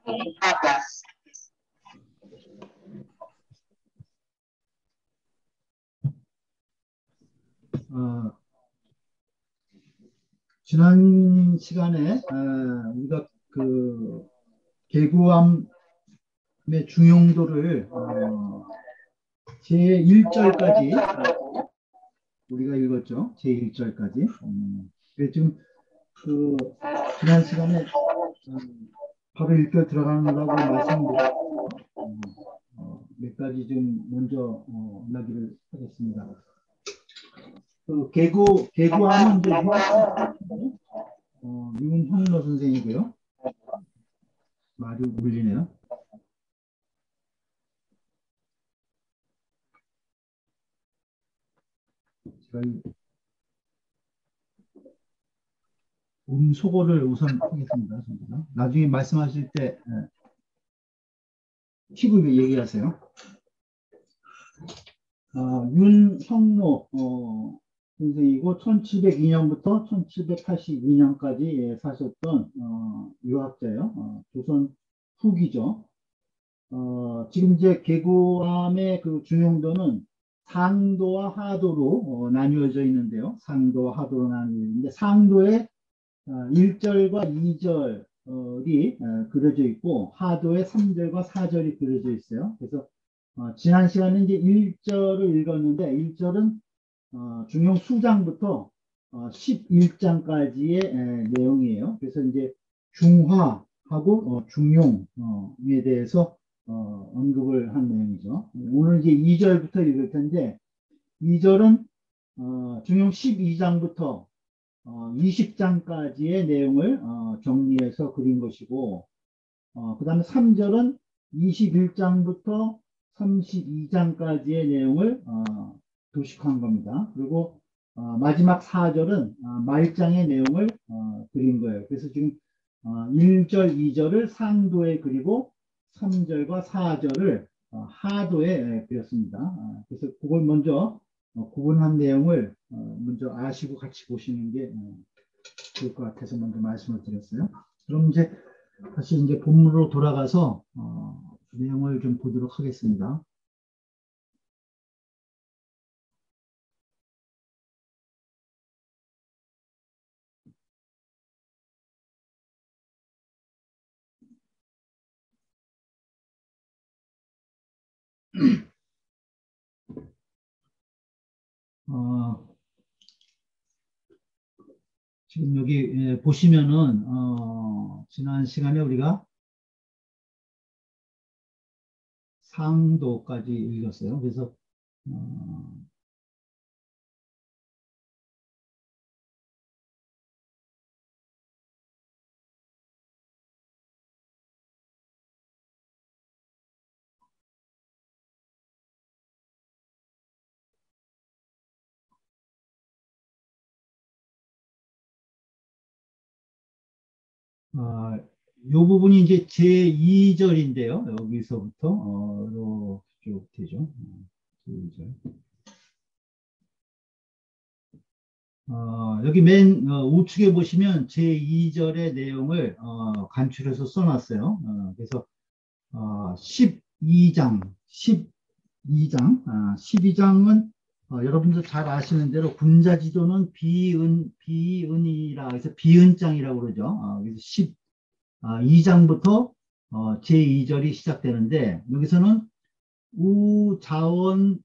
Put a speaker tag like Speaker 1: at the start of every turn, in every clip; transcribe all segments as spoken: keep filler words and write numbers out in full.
Speaker 1: 어, 지난 시간에 어, 우리가 그 계구암의 중용도를 어, 제일 절까지 우리가 읽었죠. 제일 절까지. 음, 그래서 지금 그 지난 시간에 어, 바로 일 절 들어가려고 말씀드렸고 음, 어, 몇 가지 좀 먼저 어, 이야기를 하겠습니다. 그 계구 계구암은 이제 유은 어, 유은형로 선생이고요. 말이 울리네요. 제가 이 음소거를 우선 하겠습니다. 선생님. 나중에 말씀하실 때 팁을 얘기하세요. 어, 윤형로 어, 선생이고 천칠백이 년부터 천칠백팔십이 년까지 사셨던 어, 유학자예요. 어, 조선 후기죠. 어, 지금 이제 계구암의 그 중용도는 상도와 하도로 어, 나뉘어져 있는데요. 상도와 하도로 나뉘어있는데 상도에 어, 일 절과 이 절이 어, 그려져 있고 하도에 삼 절과 사 절이 그려져 있어요. 그래서 어, 지난 시간에 이제 일 절을 읽었는데 일 절은 어, 중용 수장부터 어, 십일 장까지의 에, 내용이에요. 그래서 이제 중화하고 어, 중용에 대해서 어, 언급을 한 내용이죠. 오늘 이제 이 절부터 읽을 텐데 이 절은 어, 중용 십이 장부터 어, 이십 장까지의 내용을 어, 정리해서 그린 것이고 어, 그 다음에 삼 절은 이십일 장부터 삼십이 장까지의 내용을 어, 도식한 겁니다. 그리고 어, 마지막 사 절은 어, 말장의 내용을 어, 그린 거예요. 그래서 지금 어, 일 절, 이 절을 상도에 그리고 삼 절과 사 절을 어, 하도에 그렸습니다. 어, 그래서 그걸 먼저 어, 구분한 내용을 어, 먼저 아시고 같이 보시는 게 어, 좋을 것 같아서 먼저 말씀을 드렸어요. 그럼 이제 다시 이제 본문으로 돌아가서 어, 내용을 좀 보도록 하겠습니다. 어, 지금 여기 예, 보시면은 어, 지난 시간에 우리가 상도까지 읽었어요. 그래서 어, 어, 요 부분이 이제 제이 절인데요. 여기서부터 어, 이렇게 쭉 되죠. 제이 절. 어, 여기 맨 어, 우측에 보시면 제이 절의 내용을 어, 간추려서 써놨어요. 어, 그래서 어, 십이 장, 십이 장, 아, 십이 장은 어, 여러분들 잘 아시는 대로 군자지도는 비은, 비은이라 해서 비은장이라고 그러죠. 어, 그래서 십이 장부터 어, 제이 절이 시작되는데 여기서는 우자원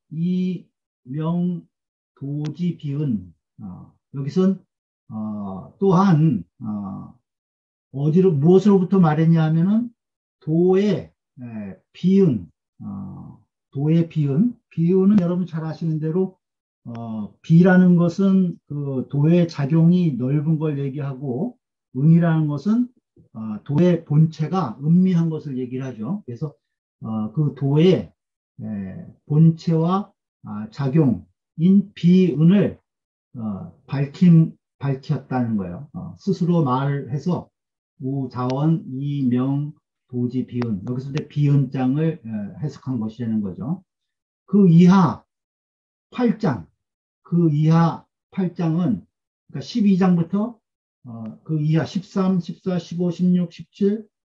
Speaker 1: 이명 도지 비은 어, 여기선 어, 또한 어, 어디로 무엇으로부터 말했냐 하면은 도의 에, 비은 어, 도의 비은 비은은 여러분 잘 아시는 대로 어, 비라는 것은 그 도의 작용이 넓은 걸 얘기하고 은이라는 것은 어, 도의 본체가 은밀한 것을 얘기를 하죠. 그래서 어, 그 도의 에, 본체와 아, 작용인 비은을 어, 밝힘, 밝혔다는 거예요. 어, 스스로 말해서 우자원, 이명, 도지, 비은 여기서 이제 비은장을 어, 해석한 것이라는 거죠. 그 이하 팔 장, 그 이하 팔 장은 그러니까 십이 장부터 어, 그 이하 십삼, 십사, 십오, 십육, 십칠,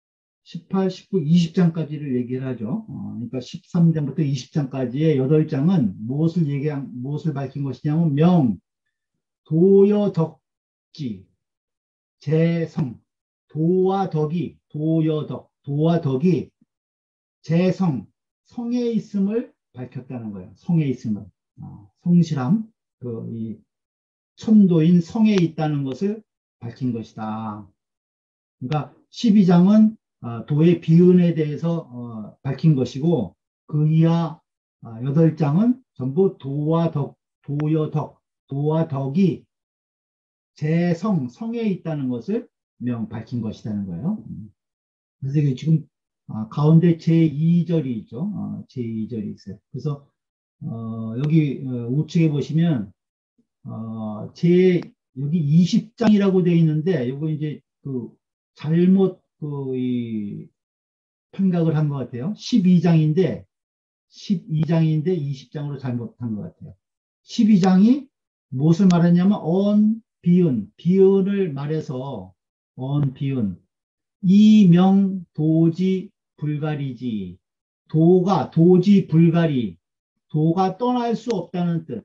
Speaker 1: 십팔, 십구, 이십 장까지를 얘기를 하죠. 어, 그러니까 십삼 장부터 이십 장까지의 여덟 장은 무엇을 얘기한, 무엇을 밝힌 것이냐면 명, 도여, 덕지, 재성, 도와 덕이, 도여, 덕, 도와 덕이 재성, 성에 있음을 밝혔다는 거예요. 성에 있음을. 어, 성실함, 그, 이, 천도인 성에 있다는 것을 밝힌 것이다. 그러니까 십이 장은 도의 비은에 대해서 어, 밝힌 것이고 그 이하 여덟 장은 전부 도와 덕, 도여 덕, 도와 덕이 재성, 성에 있다는 것을 명 밝힌 것이라는 거예요. 그래서 이게 지금 아, 가운데 제이 절이 있죠. 어, 제이 절이 있어요. 그래서 어, 여기 어, 우측에 보시면 어, 제 여기 이십 장이라고 되어 있는데 이거 이제 그 잘못 그 이 판각을 한 것 같아요. 십이 장인데 십이 장인데 이십 장으로 잘못한 것 같아요. 십이 장이 무엇을 말했냐면 언, 비은, 비은을 말해서 언, 비은, 이명, 도지, 불가리지, 도가, 도지, 불가리, 도가 떠날 수 없다는 뜻.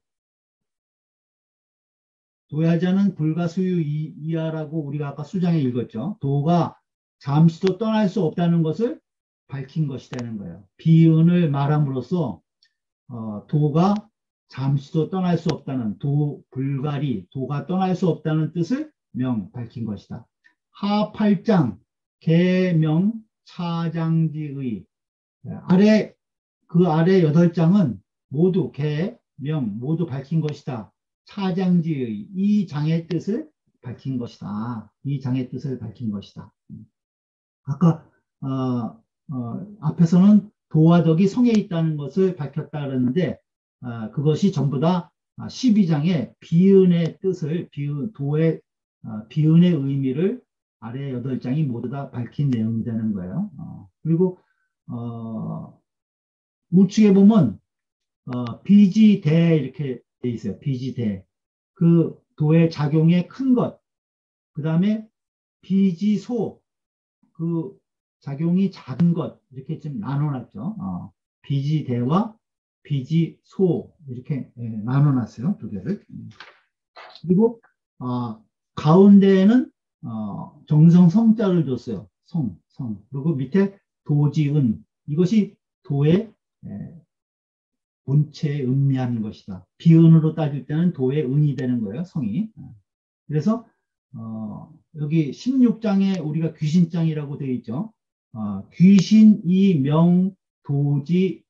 Speaker 1: 도야자는 불가수유 이하라고 우리가 아까 수장에 읽었죠. 도가 잠시도 떠날 수 없다는 것을 밝힌 것이라는 거예요. 비은을 말함으로써 어, 도가 잠시도 떠날 수 없다는 도, 불가리, 도가 떠날 수 없다는 뜻을 명 밝힌 것이다. 하 팔 장 계명 차장지의 아래 그 아래 여덟 장은 모두 계, 명 모두 밝힌 것이다. 차장지의 이 장의 뜻을 밝힌 것이다. 이 장의 뜻을 밝힌 것이다. 아까 어, 어, 앞에서는 도와 덕이 성에 있다는 것을 밝혔다 그랬는데 어, 그것이 전부 다 십이 장의 비은의 뜻을 비은, 도의 어, 비은의 의미를 아래 여덟 장이 모두 다 밝힌 내용이 되는 거예요. 어, 그리고 어, 우측에 보면 어, 비지대 이렇게 돼 있어요. 비지대. 그 도의 작용의 큰 것. 그 다음에 비지소. 그 작용이 작은 것. 이렇게 좀 나눠놨죠. 어, 비지대와 비지소. 이렇게 예, 나눠놨어요. 두 개를. 그리고 어, 가운데에는 어, 정성 성자를 줬어요. 성, 성. 그리고 밑에 도지은. 이것이 도의 예, 본체에 음미하는 것이다. 비은으로 따질 때는 도의 은이 되는 거예요, 성이. 그래서 어, 여기 십육 장에 우리가 귀신장이라고 되어 있죠. 어, 귀신, 이, 명, 도지,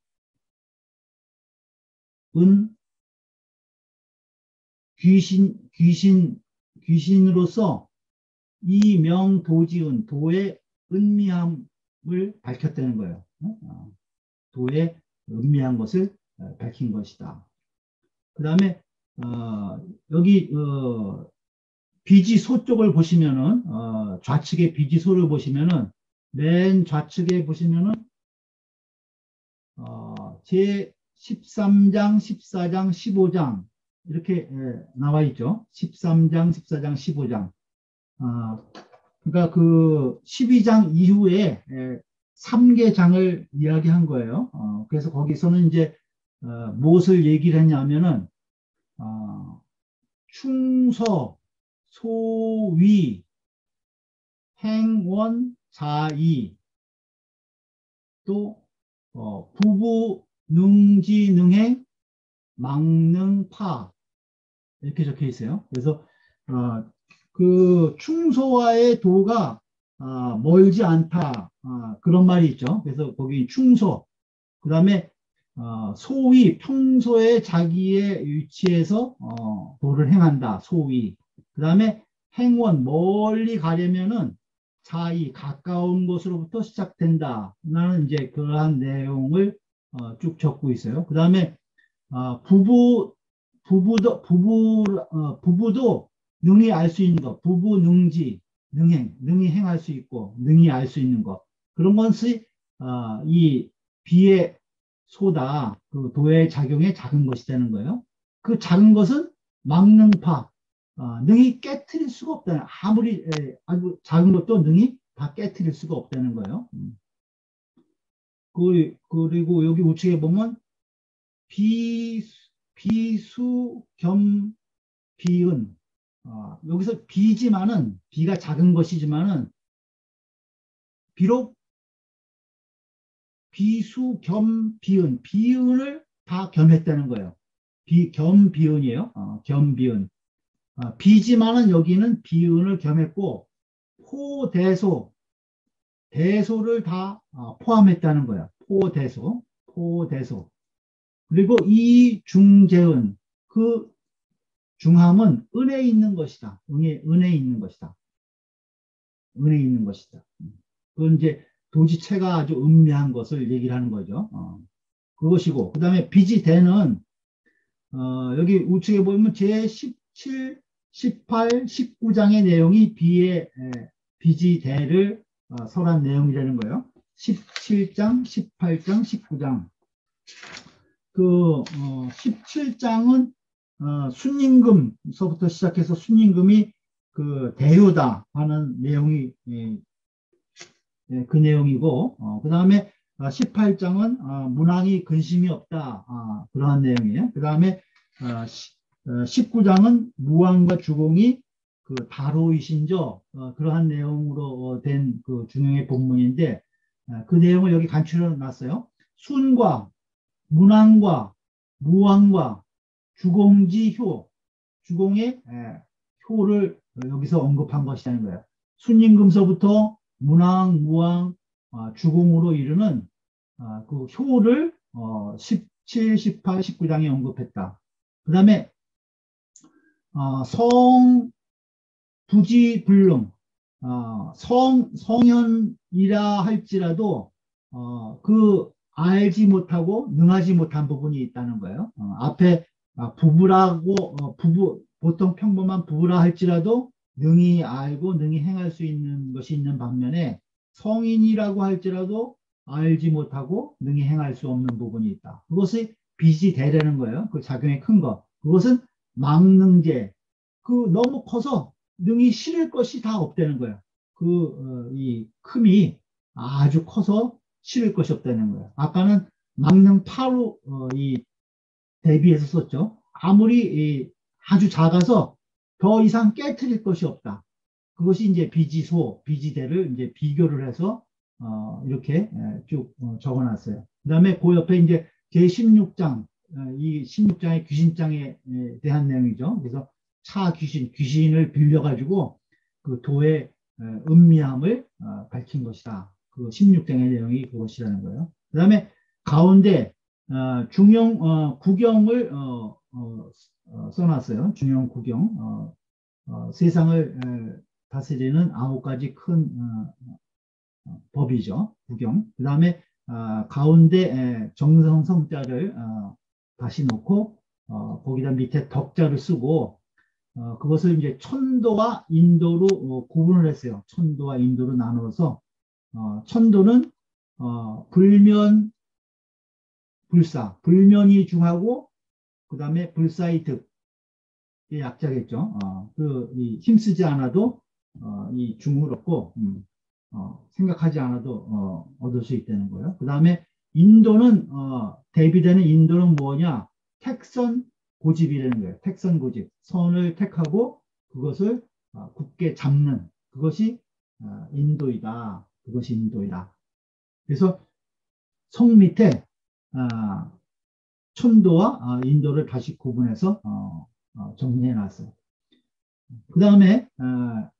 Speaker 1: 은, 귀신, 귀신, 귀신으로서 이, 명, 도지, 은, 도의 은미함을 밝혔다는 거예요. 어, 도의 은미한 것을 밝힌 것이다. 그 다음에 어, 여기 어, 비지소 쪽을 보시면은 어, 좌측에 비지소를 보시면은 맨 좌측에 보시면은 어, 제 십삼 장, 십사 장, 십오 장 이렇게 예, 나와 있죠. 십삼 장, 십사 장, 십오 장. 어, 그러니까 그 십이 장 이후에 예, 삼 개 장을 이야기한 거예요. 어, 그래서 거기서는 이제 어, 무엇을 얘기를 했냐면은 어, 충서, 소위, 행원, 자의, 또 어, 부부, 능지, 능행, 망능파 이렇게 적혀 있어요. 그래서 어, 그 충소와의 도가 어, 멀지 않다 어, 그런 말이 있죠. 그래서 거기 충소, 그 다음에 어, 소위 평소에 자기의 위치에서 어, 도를 행한다. 소위. 그 다음에 행원 멀리 가려면은 자의 가까운 곳으로부터 시작된다. 나는 이제 그러한 내용을 어, 쭉 적고 있어요. 그 다음에 어, 부부 부부도 부부 어, 부부도 능히 알 수 있는 것, 부부 능지 능행 능히 행할 수 있고 능히 알 수 있는 것 그런 것이 어, 이 비의 소다 그 도의 작용에 작은 것이 되는 거예요. 그 작은 것은 망능파 어, 능히 깨트릴 수가 없다. 아무리 에, 아주 작은 것도 능히 다 깨트릴 수가 없다는 거예요. 음. 그, 그리고 여기 우측에 보면 비, 비수 겸 비은. 어, 여기서 비지만은, 비가 작은 것이지만은, 비록 비수 겸 비은, 비은을 다 겸했다는 거예요. 비, 겸 비은이에요. 어, 겸 비은. 어, 비지만은 여기는 비은을 겸했고, 포대소, 대소를 다 어, 포함했다는 거야. 포대소, 포대소. 그리고 이 중재은, 그 중함은 은에 있는 것이다. 은에, 은에 있는 것이다. 은에 있는 것이다. 그건 이제 도지체가 아주 음미한 것을 얘기를 하는 거죠. 어, 그것이고, 그 다음에 비지대는, 어, 여기 우측에 보면 제십칠, 십팔, 십구 장의 내용이 비의, 에, 비지대를 어, 설한 내용이라는 거예요. 십칠 장, 십팔 장, 십구 장. 그, 어, 십칠 장은 어, 순임금서부터 시작해서 순임금이 그 대효다 하는 내용이 예, 예, 그 내용이고, 어, 그 다음에 십팔 장은 어, 문왕이 근심이 없다, 아, 그러한 내용이에요. 그 다음에 어, 십구 장은 무왕과 주공이 그 다로이신저, 어, 그러한 내용으로 된 그 중용의 본문인데, 어, 그 내용을 여기 간추려 놨어요. 순과 문왕과 무왕과 주공지효, 주공의 에, 효를 여기서 언급한 것이라는 거예요. 순임금서부터 문왕, 무왕, 어, 주공으로 이르는 어, 그 효를 어, 십칠, 십팔, 십구 장에 언급했다. 그 다음에 어, 성, 부지불능, 어, 성, 성현이라 할지라도 어, 그 알지 못하고 능하지 못한 부분이 있다는 거예요. 어, 앞에 아, 부부라고 어, 부부 보통 평범한 부부라 할지라도 능히 알고 능히 행할 수 있는 것이 있는 반면에 성인이라고 할지라도 알지 못하고 능히 행할 수 없는 부분이 있다. 그것이 빚이 되려는 거예요. 그 작용이 큰 거. 그것은 망능제. 그 너무 커서 능히 실을 것이 다 없다는 거예요. 그, 어, 이 큼이 아주 커서 실을 것이 없다는 거예요. 아까는 망능 파로, 어, 이 대비해서 썼죠. 아무리 이 아주 작아서 더 이상 깨트릴 것이 없다. 그것이 이제 비지소, 비지대를 이제 비교를 해서, 어, 이렇게 쭉 어, 적어 놨어요. 그 다음에 그 옆에 이제 제십육 장, 어, 이 십육 장의 귀신장에 대한 내용이죠. 그래서 차 귀신, 귀신을 빌려가지고 그 도의 어, 음미함을 어, 밝힌 것이다. 그 십육 장의 내용이 그것이라는 거예요. 그 다음에 가운데 어, 중용 어, 구경을 어, 어, 어, 써놨어요. 중용 구경. 어, 어, 세상을 에, 다스리는 아홉 가지 큰 어, 어, 법이죠. 구경. 그 다음에 어, 가운데 에, 정성성자를 어, 다시 놓고 어, 거기다 밑에 덕자를 쓰고 어, 그것을 이제 천도와 인도로 어, 구분을 했어요. 천도와 인도로 나누어서 어, 천도는 어, 불면, 불사, 불면이 중하고 그 다음에 불사의 득, 이 약자겠죠. 어, 그, 이 힘쓰지 않아도 어, 이 중을 얻고 음, 어, 생각하지 않아도 어, 얻을 수 있다는 거예요. 그 다음에 인도는 어, 대비되는 인도는 뭐냐? 택선 고집이라는 거예요. 택선 고집. 선을 택하고 그것을 어, 굳게 잡는 그것이 어, 인도이다. 그것이 인도이다. 그래서 성 밑에 어, 천도와 어, 인도를 다시 구분해서 어, 어, 정리해 놨어요. 그 다음에 어,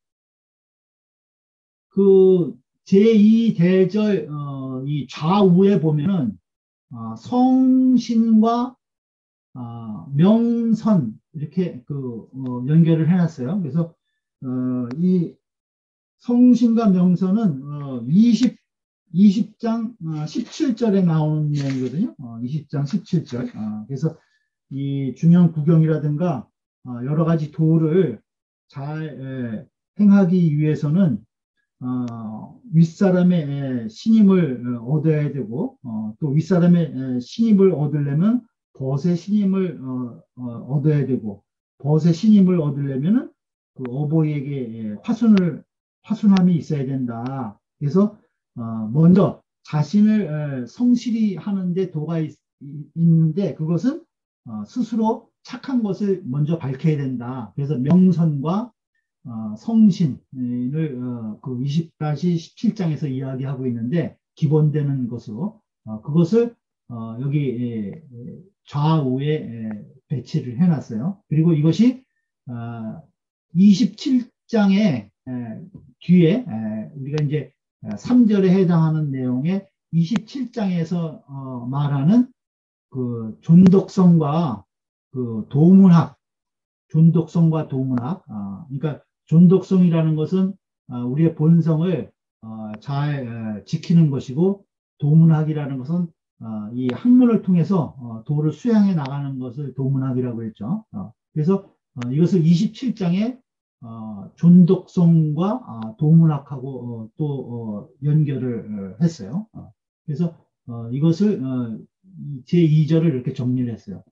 Speaker 1: 그 제이 대절 어, 이 좌우에 보면은 어, 성신과 어, 명선 이렇게 그 어, 연결을 해놨어요. 그래서 어, 이 성신과 명선은 어, 이십, 이십 장 어, 십칠 절에 나오는 내용이거든요. 어, 이십 장 십칠 절. 어, 그래서 이 중형 구경이라든가 어, 여러 가지 도를 잘 에, 행하기 위해서는 어, 윗사람의 신임을 얻어야 되고 어, 또 윗사람의 신임을 얻으려면 벗의 신임을 어, 어, 얻어야 되고 벗의 신임을 얻으려면 그 어버이에게 화순을 화순함이 있어야 된다. 그래서 어, 먼저 자신을 에, 성실히 하는데 도가 있, 는데 그것은 어, 스스로 착한 것을 먼저 밝혀야 된다. 그래서 명선과 어, 성신을 어, 그 이십 십칠 장에서 이야기하고 있는데 기본되는 것으로 어, 그것을 어, 여기 에, 에, 좌우에 에, 배치를 해놨어요. 그리고 이것이 어, 이십칠 장의 뒤에 에, 우리가 이제 삼 절에 해당하는 내용의 이십칠 장에서 어, 말하는 그 존독성과 그 도문학, 존독성과 도문학. 아, 그러니까 존독성이라는 것은 아, 우리의 본성을 어, 잘 에, 지키는 것이고 도문학이라는 것은 어, 이 학문을 통해서 어, 도를 수양해 나가는 것을 도문학이라고 했죠. 어, 그래서 어, 이것을 이십칠 장에 어, 존독성과 아, 도문학하고 어, 또 어, 연결을 어, 했어요. 어, 그래서 어, 이것을 어, 제이 절을 이렇게 정리를 했어요.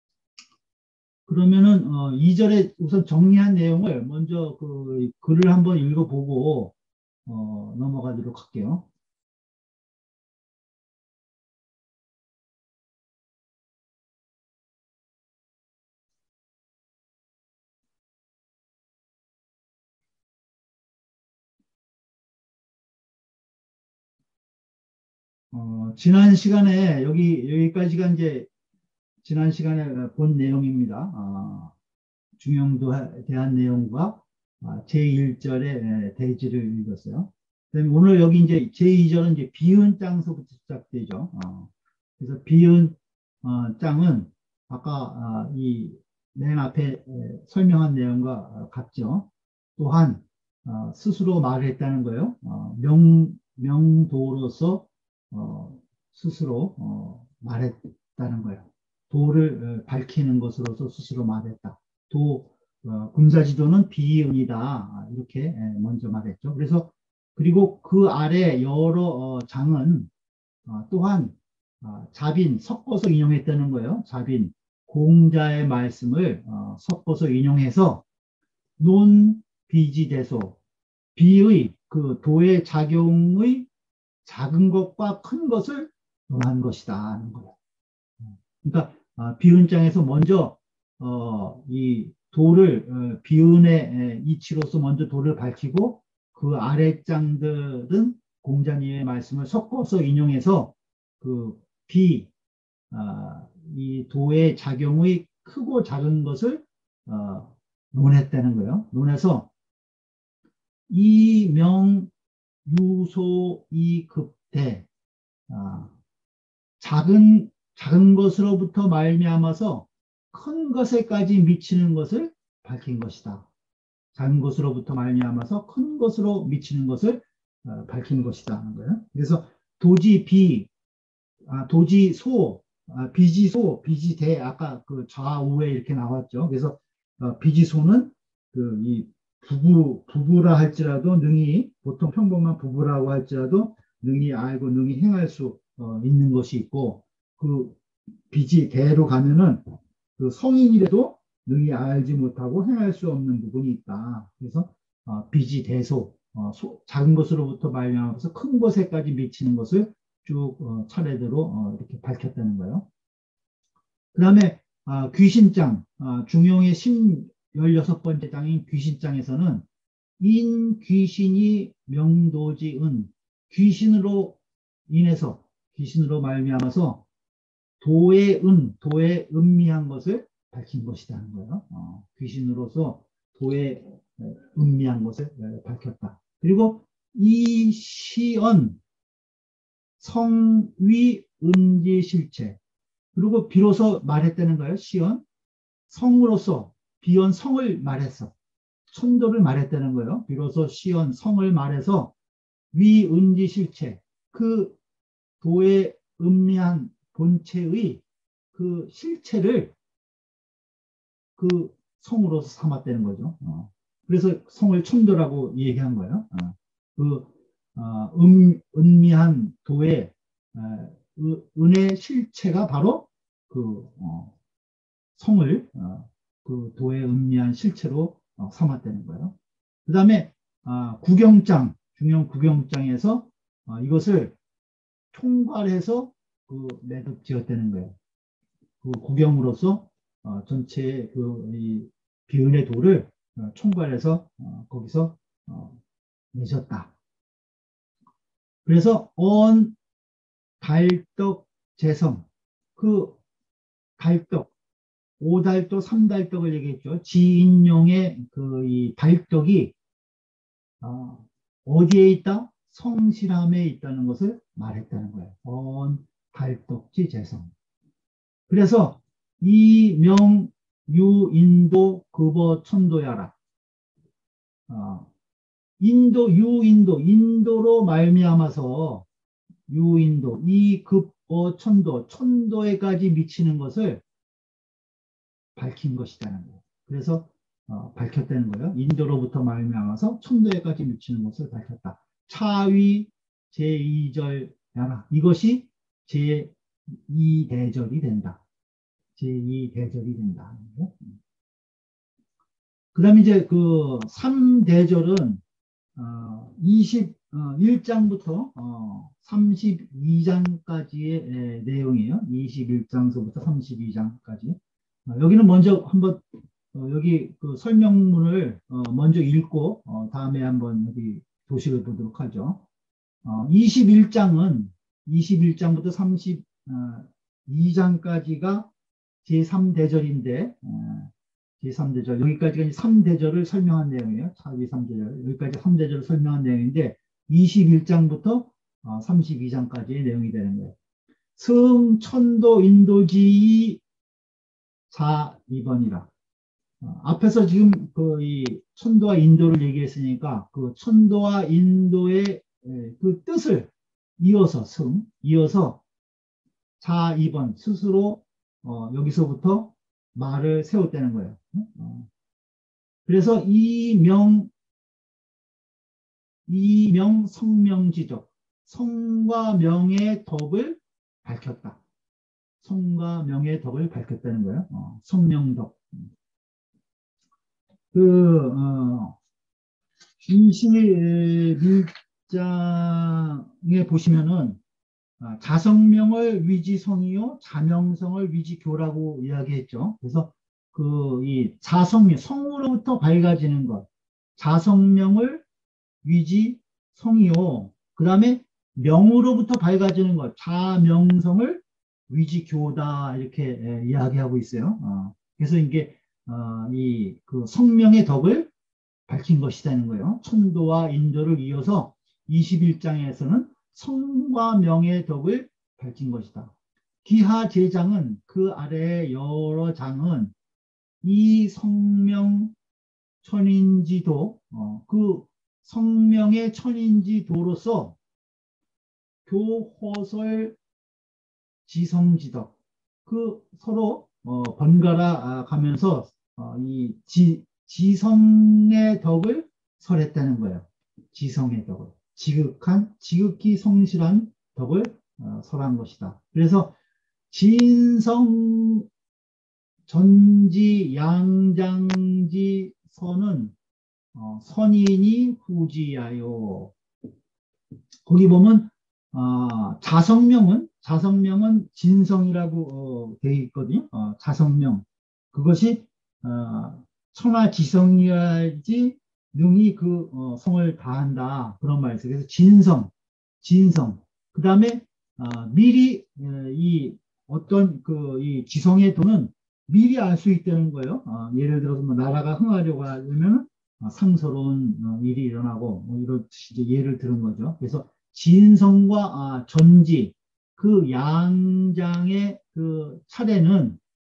Speaker 1: 그러면은 어, 이 절에 우선 정리한 내용을 먼저 그 글을 한번 읽어보고 어, 넘어가도록 할게요. 어, 지난 시간에 여기 여기까지가 이제 지난 시간에 본 내용입니다. 아, 중용도에 대한 내용과 아, 제일 절의 대지를 읽었어요. 그다음에 오늘 여기 이제 제이 절은 이제 비은 장서부터 시작되죠. 어, 그래서 비은 어, 장은 아까 아, 이 맨 앞에 에, 설명한 내용과 어, 같죠. 또한 어, 스스로 말했다는 거예요. 어, 명, 명도로서 어, 스스로 어, 말했다는 거예요. 도를 어, 밝히는 것으로서 스스로 말했다. 도 어, 군사지도는 비의이다. 아, 이렇게 에, 먼저 말했죠. 그래서 그리고 그 아래 여러 어, 장은 어, 또한 어, 자빈 섞어서 인용했다는 거예요. 자빈 공자의 말씀을 어, 섞어서 인용해서 논 비지대소 비의 그 도의 작용의 작은 것과 큰 것을 논한 것이다 하는 거예요. 그러니까 아, 비은장에서 먼저 어, 이 도를 어, 비은의 이치로서 먼저 도를 밝히고 그 아랫장들은 공자님의 말씀을 섞어서 인용해서 그 비, 아, 이 도의 작용의 크고 작은 것을 어, 논했다는 거예요. 논해서 이명 유소 이급대 아, 작은 작은 것으로부터 말미암아서 큰 것에까지 미치는 것을 밝힌 것이다. 작은 것으로부터 말미암아서 큰 것으로 미치는 것을 어, 밝힌 것이다 하는 거예요. 그래서 도지 비, 아, 도지 소, 아, 비지소, 비지대 아까 그 좌우에 이렇게 나왔죠. 그래서 어, 비지소는 그 이 부부 부부라 할지라도 능히 보통 평범한 부부라고 할지라도 능히 알고 능히 행할 수 어, 있는 것이 있고 그 비지대로 가면은 그 성인이라도 능히 알지 못하고 행할 수 없는 부분이 있다. 그래서 어, 비지대소 어, 소- 작은 것으로부터 말미암아서 큰 것에까지 미치는 것을 쭉 어, 차례대로 어, 이렇게 밝혔다는 거예요. 그 다음에 아, 귀신장, 아, 중용의 십육 번째 장인 귀신장에서는 인 귀신이 명도지은 귀신으로 인해서 귀신으로 말미암아서 도의 은, 도의 은미한 것을 밝힌 것이라는 거예요. 어, 귀신으로서 도의 은미한 것을 밝혔다. 그리고 이 시언 성위 은지실체 그리고 비로소 말했다는 거예요. 시언 성으로서 비언 성을 말했어. 천도를 말했다는 거예요. 비로소 시언 성을 말해서 위은지실체 그 도의 음미한 본체의 그 실체를 그 성으로서 삼았다는 거죠. 어. 그래서 성을 천도라고 얘기한 거예요. 어. 그 어, 음, 은미한 도의 어, 은의 실체가 바로 그 어, 성을 어, 그 도의 은미한 실체로 어, 삼았다는 거예요. 그 다음에 아, 국영장, 중형 국영장에서 어, 이것을 총괄해서 그 매듭 지었다는 거예요. 그 국영으로서 어, 전체 그이 비은의 도를 어, 총괄해서 어, 거기서 어, 내셨다. 그래서 언 달떡 재성 그 달떡 오달떡 삼달떡을 얘기했죠. 지인용의 그 이 달떡이 어, 어디에 있다? 성실함에 있다는 것을 말했다는 거예요. 언 달떡지 재성. 그래서 이명 유인도 급어 천도야라. 어, 인도 유인도 인도로 말미암아서 유인도 이 급어 천도 천도에까지 미치는 것을 밝힌 것이라는 거예요. 그래서 어, 밝혔다는 거예요. 인도로부터 말미암아서 천도에까지 미치는 것을 밝혔다. 차위 제이 절 야라. 이것이 제이 대절이 된다. 제이 대절이 된다. 그 다음에 이제 그 삼 대절은 어, 이십일 장부터 어, 삼십이 장까지의 내용이에요. 이십일 장서부터 삼십이 장까지. 어, 여기는 먼저 한번 어, 여기 그 설명문을 어, 먼저 읽고 어, 다음에 한번 여기 도식을 보도록 하죠. 어, 이십일 장은 이십일 장부터 삼십이 장까지가 제삼 대절인데 어, 제삼 대절 여기까지가 삼 대절을 설명한 내용이에요. 차위 삼 대절 여기까지 삼 대절을 설명한 내용인데 이십일 장부터 어, 삼십이 장까지의 내용이 되는 거예요. 승 천도 인도지 사 이 번이라. 어, 앞에서 지금 그 이 천도와 인도를 얘기했으니까 그 천도와 인도의 에, 그 뜻을 이어서 승 이어서 사 이 번 스스로 어, 여기서부터 말을 세웠다는 거예요. 어. 그래서 이명 이명 성명지적 성과 명의 덕을 밝혔다. 성과 명의 덕을 밝혔다는 거예요. 어, 성명덕. 그 어, 이십일 장에 보시면은 아, 자성명을 위지성이요, 자명성을 위지교라고 이야기했죠. 그래서 그 이 자성명, 성으로부터 밝아지는 것, 자성명을 위지성이요. 그 다음에 명으로부터 밝아지는 것, 자명성을 위지교다 이렇게 예, 이야기하고 있어요. 어, 그래서 이게 어, 이그 성명의 덕을 밝힌 것이라는 거예요. 천도와 인도를 이어서 이십일 장에서는 성과 명의 덕을 밝힌 것이다. 기하 제장은 그 아래 여러 장은 이 성명 천인지도 어, 그 성명의 천인지도로서 교호설 지성지덕 그 서로 어, 번갈아 가면서 어, 이 지, 지성의 덕을 설했다는 거예요. 지성의 덕을 지극한 지극히 성실한 덕을 어, 설한 것이다. 그래서 진성 전지 양장지 선은 어, 선인이 후지하여 거기 보면 어, 자성명은 자성명은 진성이라고 어, 되어 있거든요. 어, 자성명 그것이 어, 천하지성이야지 능히 그 어, 성을 다한다 그런 말이죠. 그래서 진성, 진성. 그 다음에 어, 미리 어, 이 어떤 그 이 지성의 도는 미리 알 수 있다는 거예요. 어, 예를 들어서 뭐 나라가 흥하려고 하면 어, 상서로운 어, 일이 일어나고 뭐 이렇듯이 이제 예를 들은 거죠. 그래서 진성과 아, 전지 그 양장의 그 차례는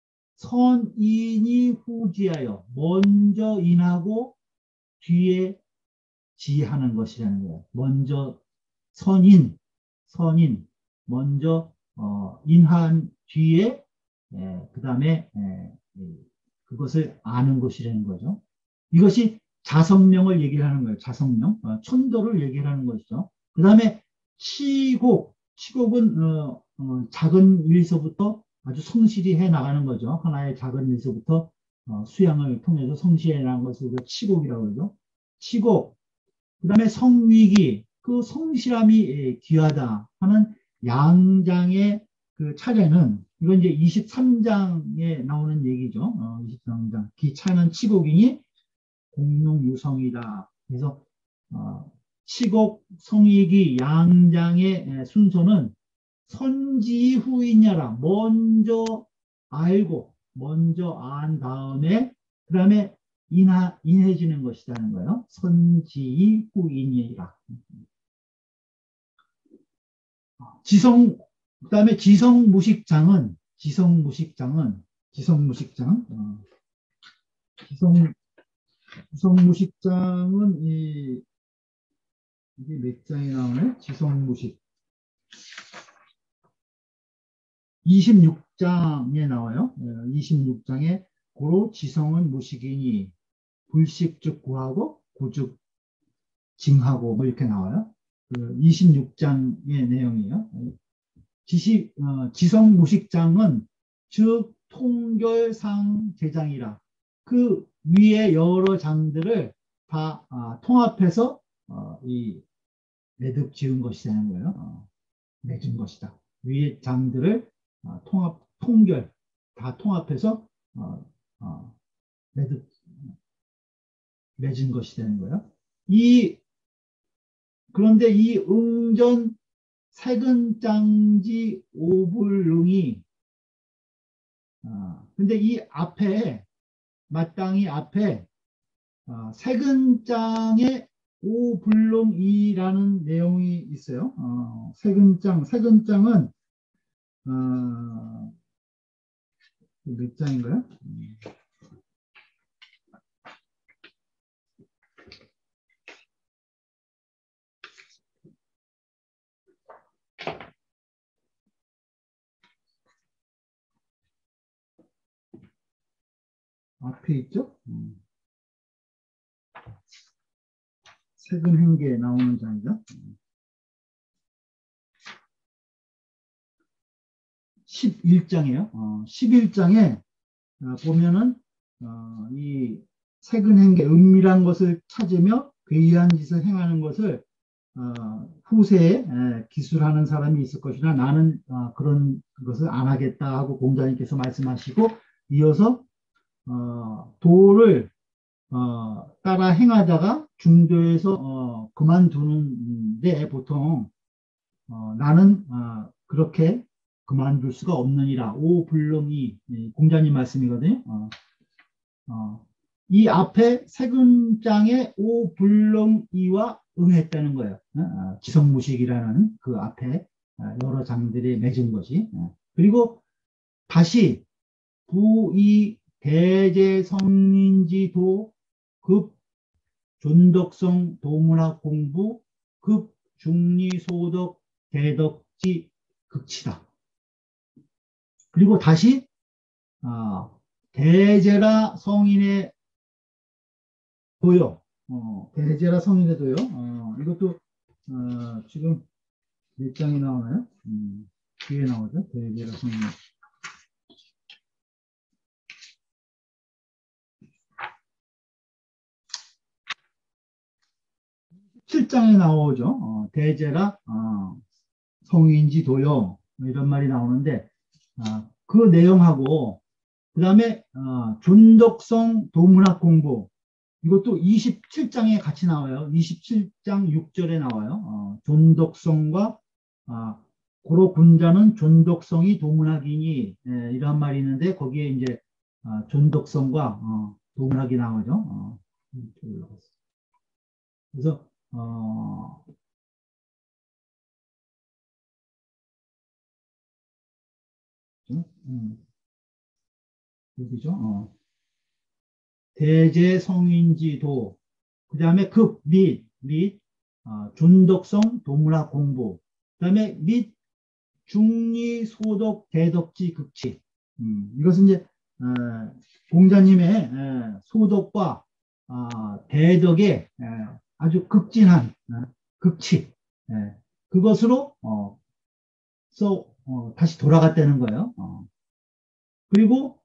Speaker 1: 선인이 후지하여 먼저 인하고 뒤에 지하는 것이라는 거예요. 먼저 선인, 선인, 먼저 어, 인한 뒤에 그 다음에 그것을 아는 것이라는 거죠. 이것이 자성명을 얘기하는 거예요. 자성명, 어, 천도를 얘기하는 것이죠. 그 다음에 치곡, 치곡은 어, 어, 작은 일서부터 아주 성실히 해 나가는 거죠. 하나의 작은 일서부터 어, 수양을 통해서 성실히 해 나가는 것을 치곡이라고 그러죠. 치곡, 그 다음에 성위기, 그 성실함이 귀하다 하는 양장의 그 차례는, 이건 이제 이십삼 장에 나오는 얘기죠. 어, 이십삼 장. 기차는 치곡이니 공농유성이다. 그래서, 어, 치곡, 성위기, 양장의 순서는 선지후이냐라. 먼저 알고, 먼저 안 다음에, 그 다음에 인하, 인해지는 것이라는 거예요. 선지 후인이라. 지성, 그 다음에 지성무식장은, 지성무식장은, 지성무식장, 어, 지성, 지성무식장은 이, 이게 몇 장이 나오네? 지성무식. 이십육 장에 나와요. 이십육 장에 고로 지성은 무식이니 불식즉 구하고 구즉 징하고 뭐 이렇게 나와요. 그 이십육 장의 내용이에요. 지시, 어, 지성무식장은 즉 통결상 제장이라 그 위에 여러 장들을 다 아, 통합해서 어, 이 매듭 지은 것이 되는 거예요. 어, 맺은 것이다. 위에 장들을 어, 통합, 통결 다 통합해서 어, 어, 매듭 맺은 것이 되는 거예요. 이 그런데 이 응전 세근장지 오불릉이 어, 근데 이 앞에 마땅히 앞에 어, 세근장의 오불릉이라는 내용이 있어요. 어, 세근장 세근장은 어, 몇 장인가요? 음. 앞에 있죠? 음. 세근행계에 나오는 장이죠. 십일 장이에요. 어, 십일 장에 어, 보면은 어, 이 세근행계 은밀한 것을 찾으며 괴이한 짓을 행하는 것을 어, 후세에 에, 기술하는 사람이 있을 것이나 나는 어, 그런 것을 안 하겠다 하고 공자님께서 말씀하시고 이어서 어, 도를 어, 따라 행하다가 중도에서 어, 그만두는데 보통 어, 나는 어, 그렇게 그만둘 수가 없느니라. 오불능이 공자님 말씀이거든요. 어, 어, 이 앞에 세 글자의 오불능이와 응했다는 거예요. 어, 어, 지성무식이라는 그 앞에 어, 여러 장들이 맺은 것이. 어. 그리고 다시 부이 대제성인지도 급 존덕성 도문학 공부 급 중리소덕 대덕지 극치다. 그리고 다시 어, 대제라 성인의 도요. 어, 대제라 성인의 도요. 어, 이것도 어, 지금 몇 장이 나오나요? 음, 뒤에 나오죠. 대제라 성인의 칠 장에 나오죠. 어, 대제라 어, 성인지 도요. 뭐 이런 말이 나오는데 어, 그 내용하고 그 다음에 어, 존덕성 도문학 공부 이것도 이십칠 장에 같이 나와요. 이십칠 장 육 절에 나와요. 어, 존덕성과 아, 고로 군자는 존덕성이 도문학이니 예, 이런 말이 있는데 거기에 이제 아, 존덕성과 어, 도문학이 나오죠. 어, 그래서 어, 음, 여기죠. 어. 대제성인지도 그 다음에 급, 및, 및 어, 존덕성 도문학 공부 그 다음에 및 중리 소덕 대덕지 극치 음, 이것은 이제 어, 공자님의 에, 소덕과 어, 대덕의 에, 아주 극진한 어, 극치 에, 그것으로 어, 써, 어, 다시 돌아갔다는 거예요. 어. 그리고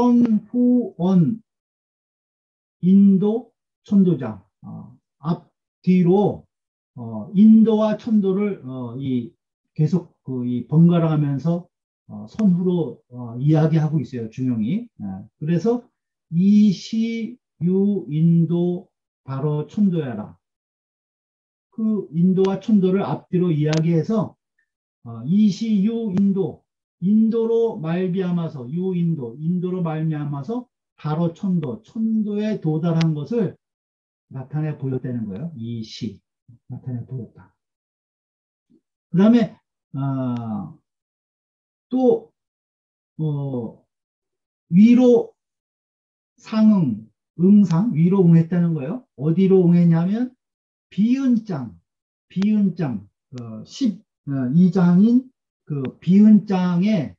Speaker 1: 선후원 인도 천도장 어, 앞 뒤로 어, 인도와 천도를 어, 이 계속 그 이 번갈아 가면서 어, 선후로 어, 이야기하고 있어요. 중용이. 예. 그래서 이시 유 인도 바로 천도야라. 그 인도와 천도를 앞뒤로 이야기해서 어, 이시 유 인도 인도로 말미암아서 유 인도 인도로 말미암아서 바로 천도 천도에 도달한 것을 나타내 보였다는 거예요. 이시 나타내 보였다. 그 다음에 어, 또 어, 위로 상응 응상 위로 응했다는 거예요. 어디로 응했냐면 비은장 비은장 어, 십이 장인 그 비은장에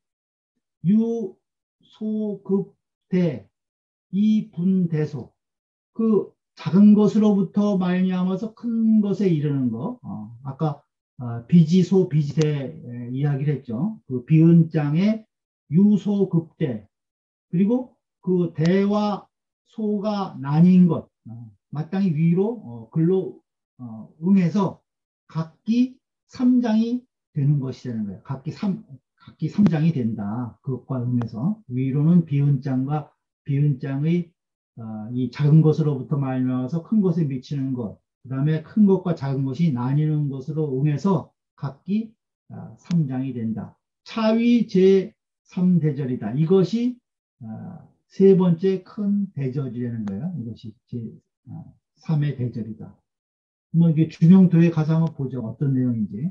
Speaker 1: 유소급대 이분대소 그 작은 것으로부터 말미암아서 큰 것에 이르는 거. 어, 아까 어, 비지소 비지대 이야기를 했죠. 그 비은장의 유소급대 그리고 그 대와 소가 나뉜 것 어, 마땅히 위로 어, 글로 어, 응해서 각기 삼 장이 되는 것이라는 거예요. 각기 삼 각기 삼 장이 된다. 그것과 응해서 위로는 비은장과 비은장의 어, 이 작은 것으로부터 말미암아서 큰 것에 미치는 것, 그 다음에 큰 것과 작은 것이 나뉘는 것으로 응해서 각기 어, 삼 장이 된다. 차위 제삼 대절이다. 이것이 어, 세 번째 큰 대절이라는 거예요. 이것이 제삼의 대절이다. 뭐 이게 중용도에 가서 한번 보죠. 어떤 내용인지.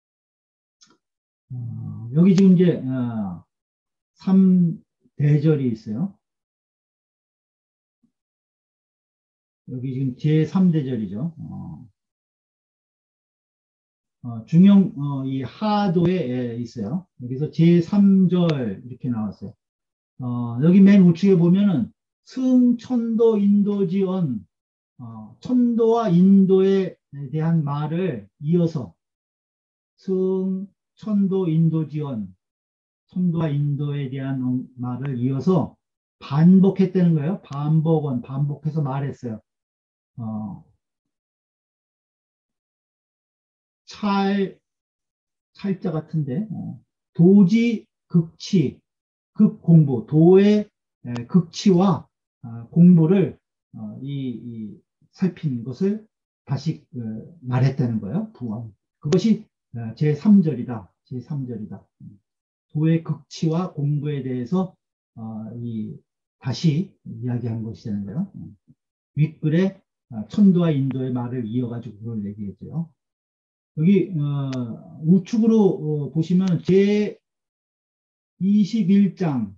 Speaker 1: 어, 여기 지금 이제 어, 삼 대절이 있어요. 여기 지금 제삼 대절이죠. 어, 어, 중용 어, 이 하도에 예, 있어요. 여기서 제삼 절 이렇게 나왔어요. 어, 여기 맨 우측에 보면은 승천도 인도지언 어, 천도와 인도에 대한 말을 이어서 승 천도 인도지언 천도와 인도에 대한 말을 이어서 반복했다는 거예요. 반복은 반복해서 말했어요. 어, 찰 찰자 같은데 어, 도지 극치 극공부 도의 에, 극치와 어, 공부를 어, 이, 이 살핀 것을 다시 어, 말했다는 거예요. 부원 그것이 어, 제삼 절이다. 제삼 절이다. 도의 극치와 공부에 대해서 어, 이 다시 이야기한 것이라는 거예요. 윗글에 어, 천도와 인도의 말을 이어가지고 그걸 얘기했죠. 여기 어, 우측으로 어, 보시면 제이십일 장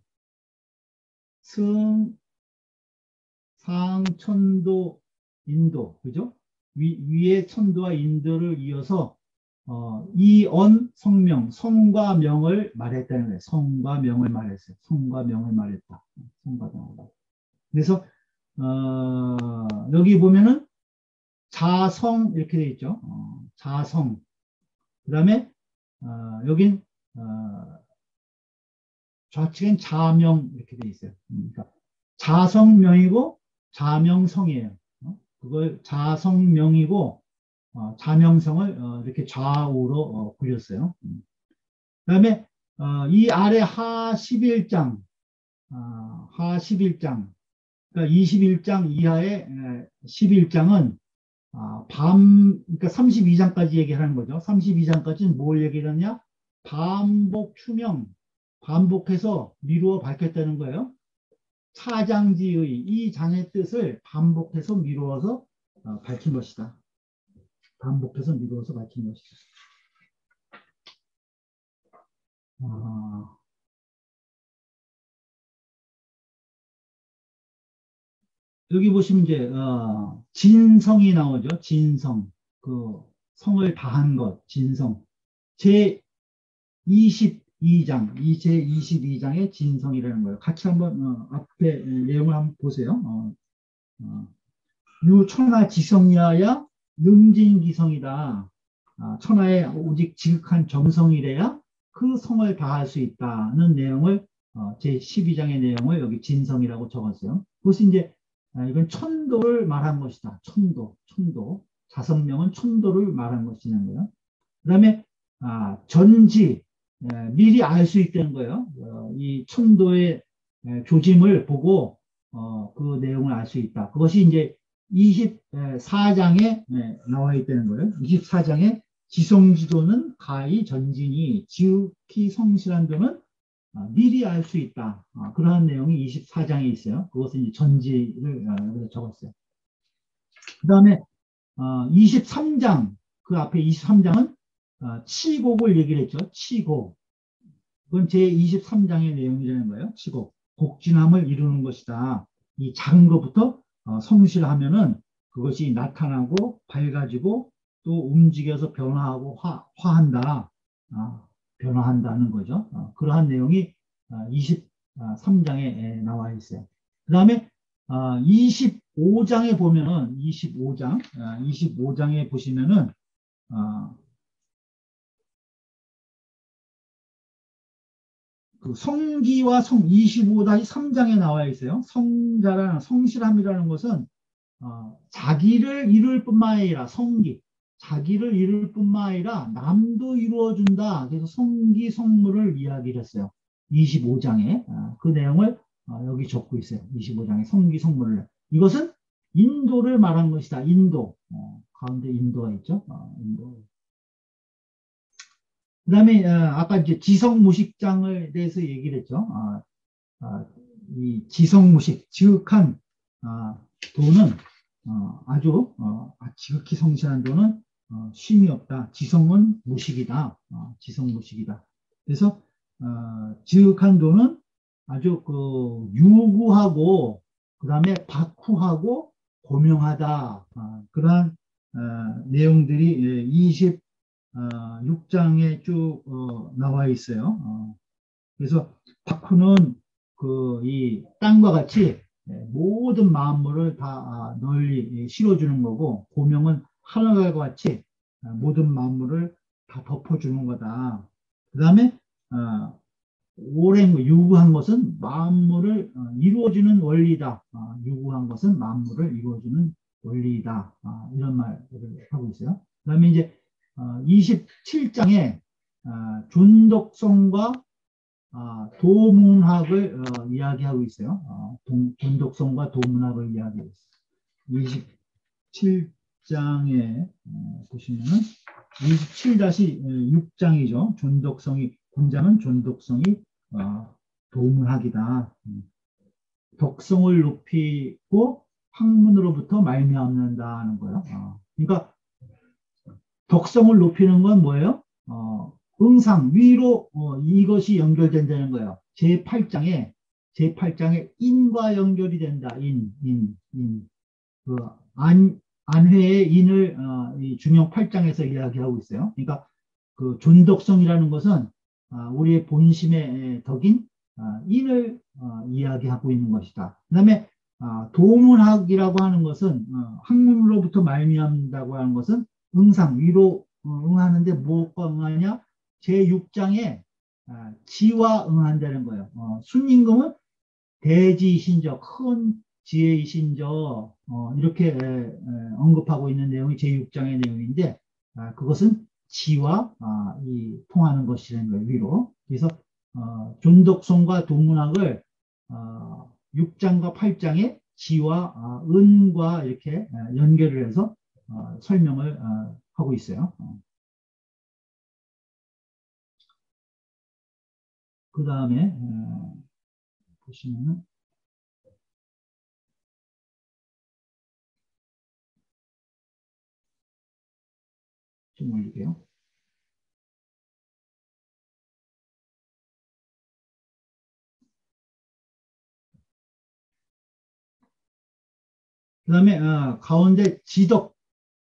Speaker 1: 승, 상, 천도, 인도 그죠? 위, 위에 천도와 인도를 이어서 어, 이언 성명 성과 명을 말했다는 거예요. 성과 명을 말했어요. 성과 명을 말했다. 성과 명을. 그래서 어, 여기 보면은 자성 이렇게 되어 있죠. 어, 자성 그 다음에 어, 여긴 어, 좌측엔 자명 이렇게 돼 있어요. 그러니까 자성명이고 자명성이에요. 어? 그걸 자성명이고 어, 자명성을 어, 이렇게 좌우로 어, 그렸어요. 음. 그다음에 어, 이 아래 하 십일 장, 어, 하 십일 장, 그러니까 이십일 장 이하의 에, 십일 장은 아, 밤, 그러니까 삼십이 장까지 얘기하는 거죠. 삼십이 장까지는 뭘 얘기하냐? 반복 추명, 반복해서 미루어 밝혔다는 거예요. 차장지의 이 장의 뜻을 반복해서 미루어서 어, 밝힌 것이다. 반복해서 미루어서 밝힌 것이다. 어, 여기 보시면 이제 어, 진성이 나오죠. 진성. 그 성을 다한 것, 진성. 제 이십이 장, 이 제이십이 장의 진성이라는 거예요. 같이 한번 어, 앞에 내용을 한번 보세요. 어, 어, 유천하 지성이야 능진기성이다. 아, 천하에 오직 지극한 정성이래야 그 성을 다할 수 있다는 내용을 어, 제십이 장의 내용을 여기 진성이라고 적었어요. 그것이 이제 아, 이건 천도를 말한 것이다. 천도, 천도. 자선명은 천도를 말한 것이는 거예요. 그 다음에 아, 전지, 에, 미리 알 수 있다는 거예요. 어, 이 천도의 에, 조짐을 보고 어, 그 내용을 알 수 있다. 그것이 이제 이십사 장에 나와 있다는 거예요. 이십사 장에 지성지도는 가히 전진이 지극히 성실한 도는 아, 미리 알 수 있다. 아, 그러한 내용이 이십사 장에 있어요. 그것은 이제 전지를 아, 여기다 적었어요. 그 다음에 어, 이십삼 장, 그 앞에 이십삼 장은 어, 치곡을 얘기를 했죠. 치곡. 그건 제이십삼 장의 내용이라는 거예요. 치곡. 곡진함을 이루는 것이다. 이 작은 것부터 어, 성실하면은 그것이 나타나고 밝아지고 또 움직여서 변화하고 화, 화한다. 아, 변화한다는 거죠. 어, 그러한 내용이 어, 이십삼 장에 나와 있어요. 그 다음에 어, 이십오 장에 보면은 이십오 장, 어, 이십오 장에 보시면은 어, 그 성기와 성 이십오 삼 장에 나와 있어요. 성자라는 성실함이라는 것은 어, 자기를 이룰 뿐만 아니라 성기, 자기를 이룰 뿐만 아니라 남도 이루어준다. 그래서 성기 성물을 이야기를 했어요. 이십오 장에 어, 그 내용을 어, 여기 적고 있어요. 이십오 장에 성기 성물을. 이것은 인도를 말한 것이다. 인도. 어, 가운데 인도가 있죠. 어, 인도. 그 다음에, 어, 아까 이제 지성무식장에 대해서 얘기를 했죠. 어, 어, 이 지성무식, 지극한 어, 도는 어, 아주 어, 지극히 성실한 도는 어, 쉼이 없다. 지성은 무식이다. 어, 지성무식이다. 그래서 어, 지극한 도는 아주 그 유구하고 그 다음에 박후하고 고명하다. 어, 그러한 어, 내용들이 이십육 장에 쭉 어, 나와 있어요. 어, 그래서 박후는 그 이 땅과 같이 모든 만물을 다 아, 널리 실어주는 거고, 고명은 하늘과 같이 모든 만물을 다 덮어주는 거다. 그 다음에 어, 오랜 유구한 것은 만물을 어, 이루어주는 원리다. 어, 유구한 것은 만물을 이루어주는 원리다. 어, 이런 말을 하고 있어요. 그 다음에 이제 어, 이십칠 장에 어, 존독성과 아, 도문학을 어, 이야기하고 있어요. 어, 동, 존독성과 도문학을 이야기하고 있어요. 이십칠 장에 어, 보시면은 이십칠 육 장이죠. 존독성이, 군장은 존독성이 어, 도문학이다. 음. 독성을 높이고 학문으로부터 말미암는다는 거예요. 어, 그러니까 독성을 높이는 건 뭐예요? 어, 응상, 위로 어, 이것이 연결된다는 거예요. 제팔 장에 제팔 장에 인과 연결이 된다. 인, 인, 인. 그 안, 안회의 인을 어, 이 중용 팔 장에서 이야기하고 있어요. 그러니까 그 존독성이라는 것은 아, 우리의 본심의 덕인 아, 인을 어, 이야기하고 있는 것이다. 그 다음에 아, 도문학이라고 하는 것은 어, 학문으로부터 말미암는다고 하는 것은 응상, 위로 어, 응하는데 무엇과 응하냐? 제육 장에 아, 지와 응한다는 거예요. 어, 순임금은 대지이신저, 큰 지혜이신저 어, 이렇게 에, 에, 언급하고 있는 내용이 제육 장의 내용인데 아, 그것은 지와 아, 이 통하는 것이라는 거예요. 위로. 그래서 어, 존독성과 도문학을 어, 육 장과 팔 장에 지와 아, 은과 이렇게 에, 연결을 해서 어, 설명을 어, 하고 있어요. 어. 그 다음에 보시면은 좀 올릴게요. 그 다음에 어, 가운데 지덕,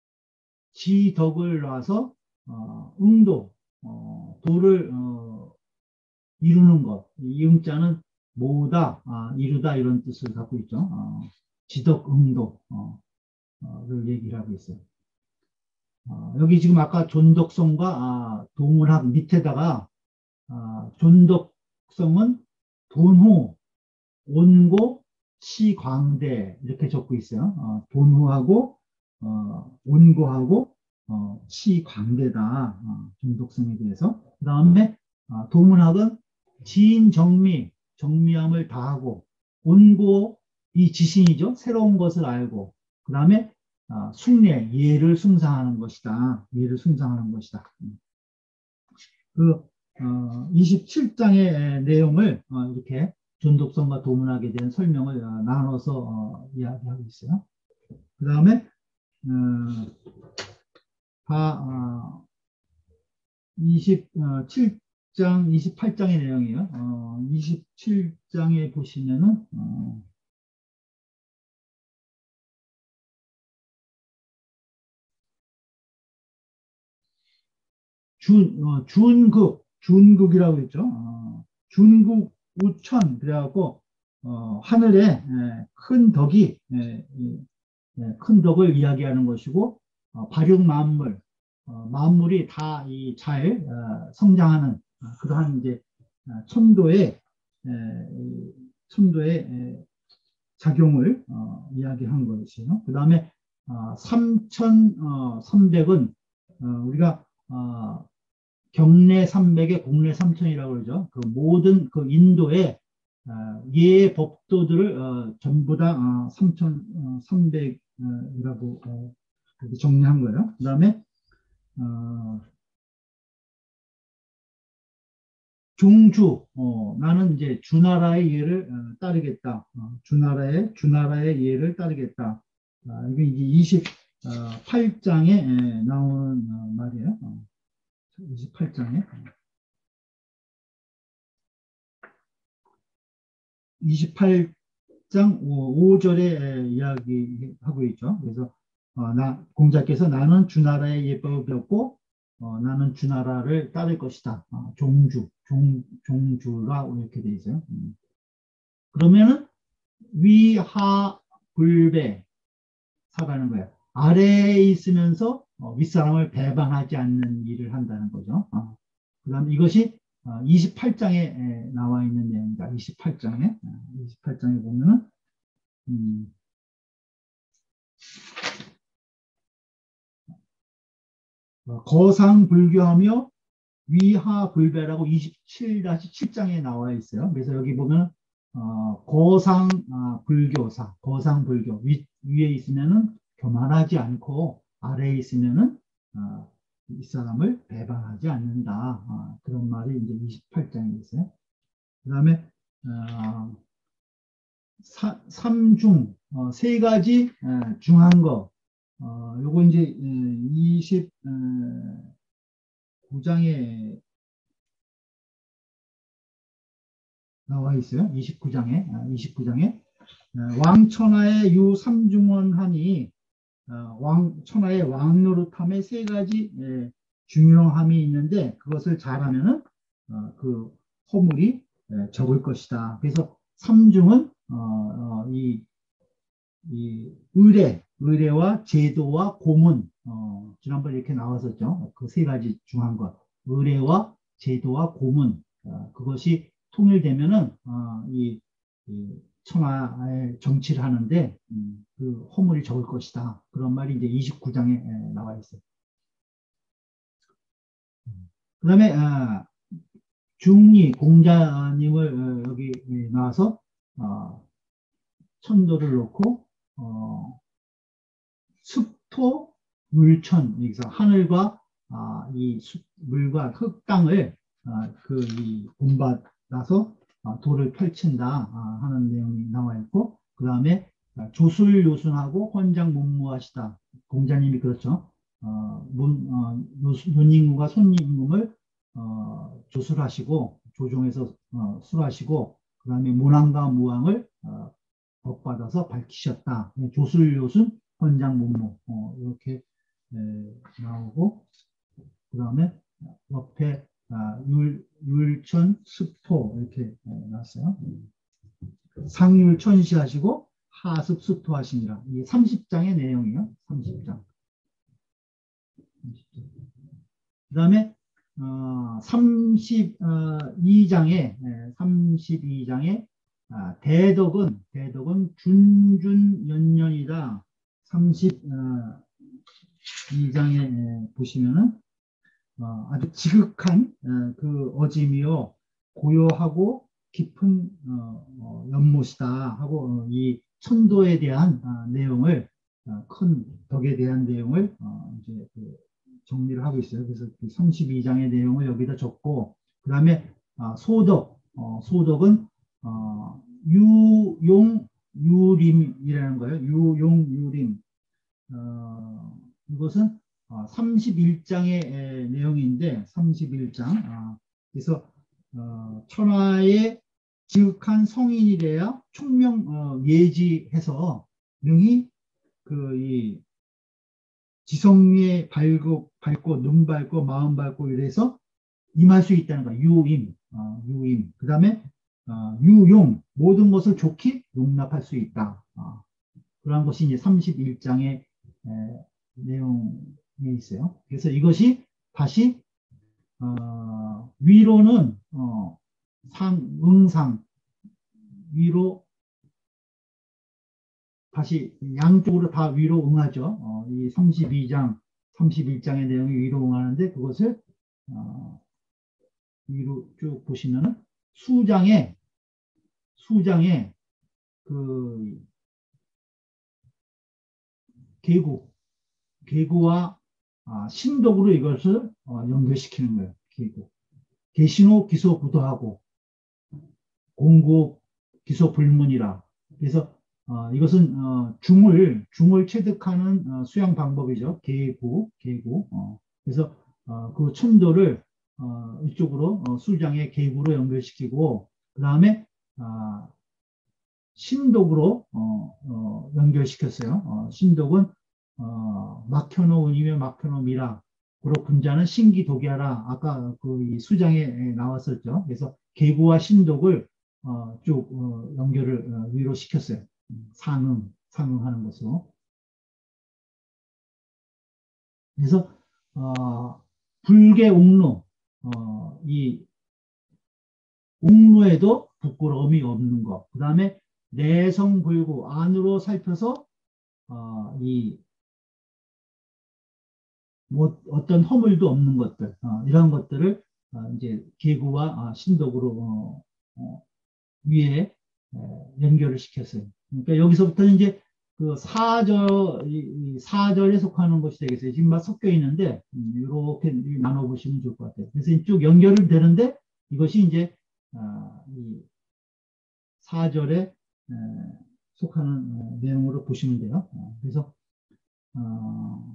Speaker 1: 지덕을 놔서 어, 응도, 어, 도를 어, 이루는 것. 이 응자는 모으다, 아, 이루다 이런 뜻을 갖고 있죠. 어, 지덕, 응도 어, 어, 를 얘기를 하고 있어요. 어, 여기 지금 아까 존덕성과 아, 동문학 밑에다가 아, 존덕성은 돈후, 온고, 시광대 이렇게 적고 있어요. 어, 돈후하고 어, 온고하고 어, 치광대다. 어, 중독성에 대해서. 그 다음에 어, 도문학은 지인 정미, 정미함을 다하고 온고 이 지신이죠. 새로운 것을 알고 그 다음에 어, 숭례, 예를 숭상하는 것이다. 예를 숭상하는 것이다. 그 어, 이십칠 장의 내용을 어, 이렇게 존독성과 도문학에 대한 설명을 어, 나눠서 어, 이야기하고 있어요. 그 다음에 어, 다 어, 이십칠 장, 이십팔 장의 내용이에요. 어, 이십칠 장에 보시면은 어, 준, 어, 준국, 준국이라고 했죠. 어, 준국 우천 그래갖고 어, 하늘에 에, 큰 덕이 에, 이, 예, 큰 덕을 이야기하는 것이고 어, 발육 만물, 어, 만물이 다 이 잘 어, 성장하는 어, 그러한 이제 어, 천도의 에, 이 천도의 에, 작용을 어, 이야기한 것이요. 그 다음에 어, 삼천삼백은 어, 우리가 어, 경내 삼백에 국내 삼천이라고 그러죠. 그 모든 그 인도의 어, 예 법도들을 어, 전부 다 어, 삼천삼백이라고 어, 그렇게 정리한 거예요. 그 다음에 어, 종주, 어, 나는 이제 주나라의 예를 어, 따르겠다. 어, 주나라의 주나라의 예를 따르겠다. 아, 이게 이제 이십팔 장에 나오는 어, 말이에요. 어, 이십팔 장에 이십팔 장 오 절에 이야기하고 있죠. 그래서 어, 나 공자께서 나는 주나라의 예법을 배웠고 어, 나는 주나라를 따를 것이다. 어, 종주, 종, 종주라 이렇게 돼 있어요. 음. 그러면은 위하 불배 사라는 거예요. 아래에 있으면서 어, 윗사람을 배반하지 않는 일을 한다는 거죠. 어. 그다음 이것이 어, 이십팔 장에 나와 있는 내용입니다. 이십팔 장에 이십팔 장에 보면은 음, 어, 거상불교하며 위하불배라고 이십칠 칠 장에 나와 있어요. 그래서 여기 보면 어, 거상 아, 불교사, 거상불교 위, 위에 있으면은 교만하지 않고 아래에 있으면은 어, 이 사람을 배반하지 않는다. 어, 그런 말이 이제 이십팔 장에 있어요. 그 다음에 어, 삼중 어, 세 가지 어, 중한 거 어, 요거 이제 이십구 장에 나와 있어요. 이십구 장에 이십구 장에 왕천하의 유삼중원하니 어, 왕 천하의 왕노릇함의 세 가지 예, 중요함이 있는데 그것을 잘하면은 어, 그 허물이 예, 적을 것이다. 그래서 삼중은 어, 어, 이, 이 의례, 의례와 제도와 고문 어, 지난번에 이렇게 나왔었죠. 그 세 가지 중요한 것 의례와 제도와 고문 어, 그것이 통일되면은 어, 이, 이 천하의 정치를 하는데 음, 그 허물이 적을 것이다. 그런 말이 이제 이십구 장에 에, 나와 있어요. 그 다음에 아, 중리 공자님을 어, 여기 나와서 어, 천도를 놓고 어, 숲토 물천 여기서 하늘과 아, 이 숲, 물과 흙 땅을 아, 그이 본받아서 아, 도를 펼친다 아, 하는 내용이 나와 있고 그 다음에 조술요순하고 헌장문무하시다 공자님이 그렇죠. 어, 문, 어, 논임금과 손임금을 어, 조술하시고 조종해서 어, 술하시고 그 다음에 문왕과 무왕을 어, 법받아서 밝히셨다. 조술요순 헌장문무 어, 이렇게 에, 나오고 그 다음에 옆에 아, 율, 율천 습토 이렇게 에, 나왔어요. 상율천시 하시고 하습 수토 하시니라. 이게 삼십 장의 내용이에요. 삼십 장. 그 다음에 어, 삼십이 장에 삼십이 장에 아, 대덕은 대덕은 준준연년이다. 삼십 이 장에 보시면은 어, 아주 지극한 어, 그 어짐이요 고요하고 깊은 어, 어, 연못이다 하고 어, 이 천도에 대한 어, 내용을 어, 큰 덕에 대한 내용을 어, 이제 그 정리를 하고 있어요. 그래서 그 삼십이 장의 내용을 여기다 적고 그 다음에 어, 소덕 어, 소덕은 어, 유용 유림이라는 거예요. 유용 유림 어, 이것은 어, 삼십일 장의 에, 내용인데 삼십일 장 아, 그래서 어, 천하의 지극한 성인이래야 총명 어, 예지해서 능히 그 이 지성미에 밝고, 밝고 눈 밝고 마음 밝고 이래서 임할 수 있다는 거야. 유임, 어, 유임. 그 다음에 어, 유용 모든 것을 좋게 용납할 수 있다. 어, 그러한 것이 이제 삼십일 장의 내용에 있어요. 그래서 이것이 다시 어, 위로는 어, 상, 응상, 위로 다시 양쪽으로 다 위로 응하죠. 어, 이 삼십이 장, 삼십일 장의 내용이 위로 응하는데 그것을 어, 위로 쭉 보시면은 수장에 수장에 그 계구, 계구와 아, 신독으로 이것을 어, 연결시키는 거예요. 계구. 계신호 기소 부도하고 공고 기소 불문이라. 그래서 어, 이것은 어, 중을 중을 체득하는 어, 수양 방법이죠. 계구, 계구. 어, 그래서 어, 그 천도를 어, 이쪽으로 어, 수장의 계구로 연결시키고 그 다음에 어, 신독으로 어, 어, 연결시켰어요. 어, 신독은 어, 막혀놓으니며 막혀놓음이라. 그리고 군자는 신기독이하라. 아까 그 수장에 나왔었죠. 그래서 계구와 신독을 어, 쭉 어, 연결을 어, 위로 시켰어요. 상응, 상응하는 것으로. 그래서 어, 불계 옥루, 어, 이 옥루에도 부끄러움이 없는 것. 그 다음에 내성불구 안으로 살펴서 어, 이 뭐 어떤 허물도 없는 것들 어, 이런 것들을 어, 이제 계구와 어, 신독으로 어, 어, 위에 어, 연결을 시켰어요. 그러니까 여기서부터 이제 그 사절 이, 이 사절에 속하는 것이 되겠어요. 지금 막 섞여 있는데 음, 이렇게 나눠 보시면 좋을 것 같아요. 그래서 이쪽 연결을 되는데 이것이 이제 어, 이 사절에 어, 속하는 어, 내용으로 보시면 돼요. 어, 그래서 어,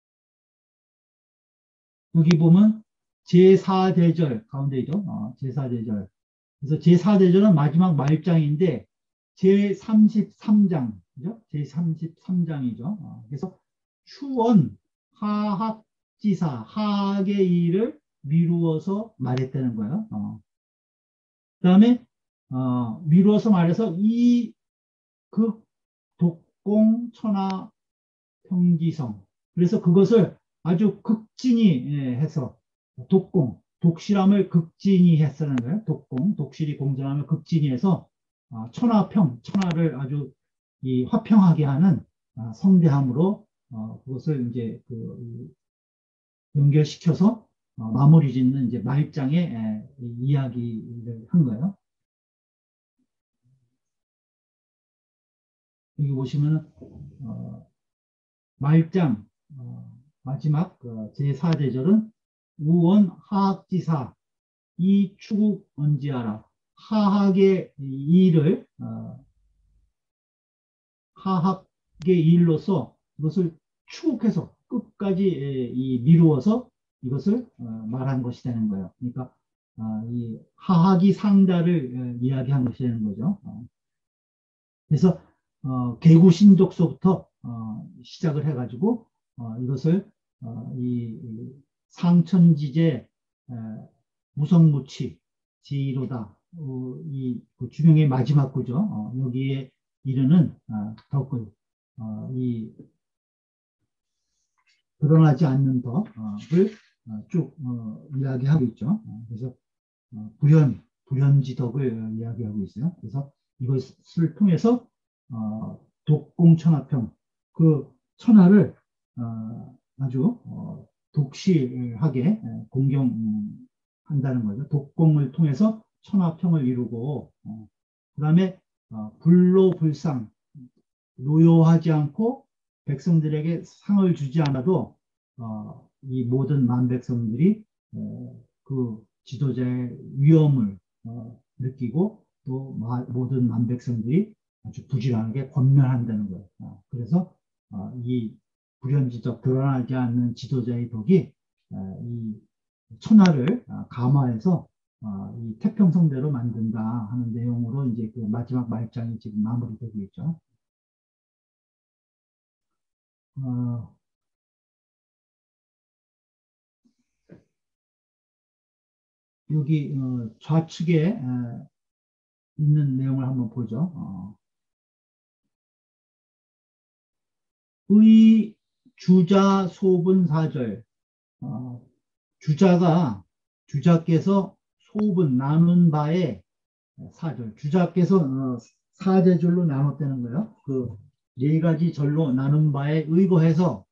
Speaker 1: 여기 보면 제사 대절 가운데 있죠. 어, 제사 대절. 그래서 제사 대절은 마지막 말장인데 제삼십삼 장, 그죠? 제삼십삼 장이죠. 어, 그래서 추원, 하학지사, 하학의 일을 미루어서 말했다는 거예요. 어. 그다음에 어, 미루어서 말해서 이 극, 독공, 천하, 평지성. 그래서 그것을 아주 극진히 예, 해서 독공, 독실함을 극진히 했다는 거예요. 독공, 독실이 공정함을 극진히 해서 아, 천하평, 천하를 아주 이 화평하게 하는 아, 성대함으로 어, 그것을 이제 그 연결시켜서 어, 마무리 짓는 이제 말장의 에, 이야기를 한 거예요. 여기 보시면 어, 말장 어, 마지막 그 제사 대절은 우원 하학지사 이추국 언지하라. 하학의 일을 어, 하학의 일로서 이것을 추국해서 끝까지 이 미루어서 이것을 어, 말한 것이 되는 거예요. 그러니까 어, 이 하학이 상다를 어, 이야기한 것이 되는 거죠. 어, 그래서 어, 개구신족서부터 어, 시작을 해가지고 어, 이것을 어, 이, 이 상천지제 에, 무성무치 지로다 어, 이그 중용의 마지막 구죠. 어, 여기에 이르는 어, 덕을 어, 이 드러나지 않는 덕을 어, 쭉 어, 이야기하고 있죠. 어, 그래서 어, 불현 불현지덕을 이야기하고 있어요. 그래서 이것을 통해서 어, 독공천하평 그 천하를 어, 아주 어, 독실하게 공경한다는 거죠. 독공을 통해서 천하평을 이루고 어, 그다음에 어, 불로불상 노여하지 않고 백성들에게 상을 주지 않아도 어, 이 모든 만백성들이 어, 그 지도자의 위엄을 어, 느끼고 또 마, 모든 만백성들이 아주 부지런하게 권면한다는 거예요. 어, 그래서 어, 이 불현지적 드러나지 않는 지도자의 덕이 어, 이 천하를 어, 감화해서 어, 이 태평성대로 만든다 하는 내용으로 이제 그 마지막 말장이 지금 마무리되고 있죠. 어, 여기 어, 좌측에 어, 있는 내용을 한번 보죠. 어, 의 주자 소분 사절. 어, 주자가 주자께서 소분 나눈 바에 사절. 주자께서 어, 사제절로 나눴다는 거예요. 그 네 가지 절로 나눈 바에 의거해서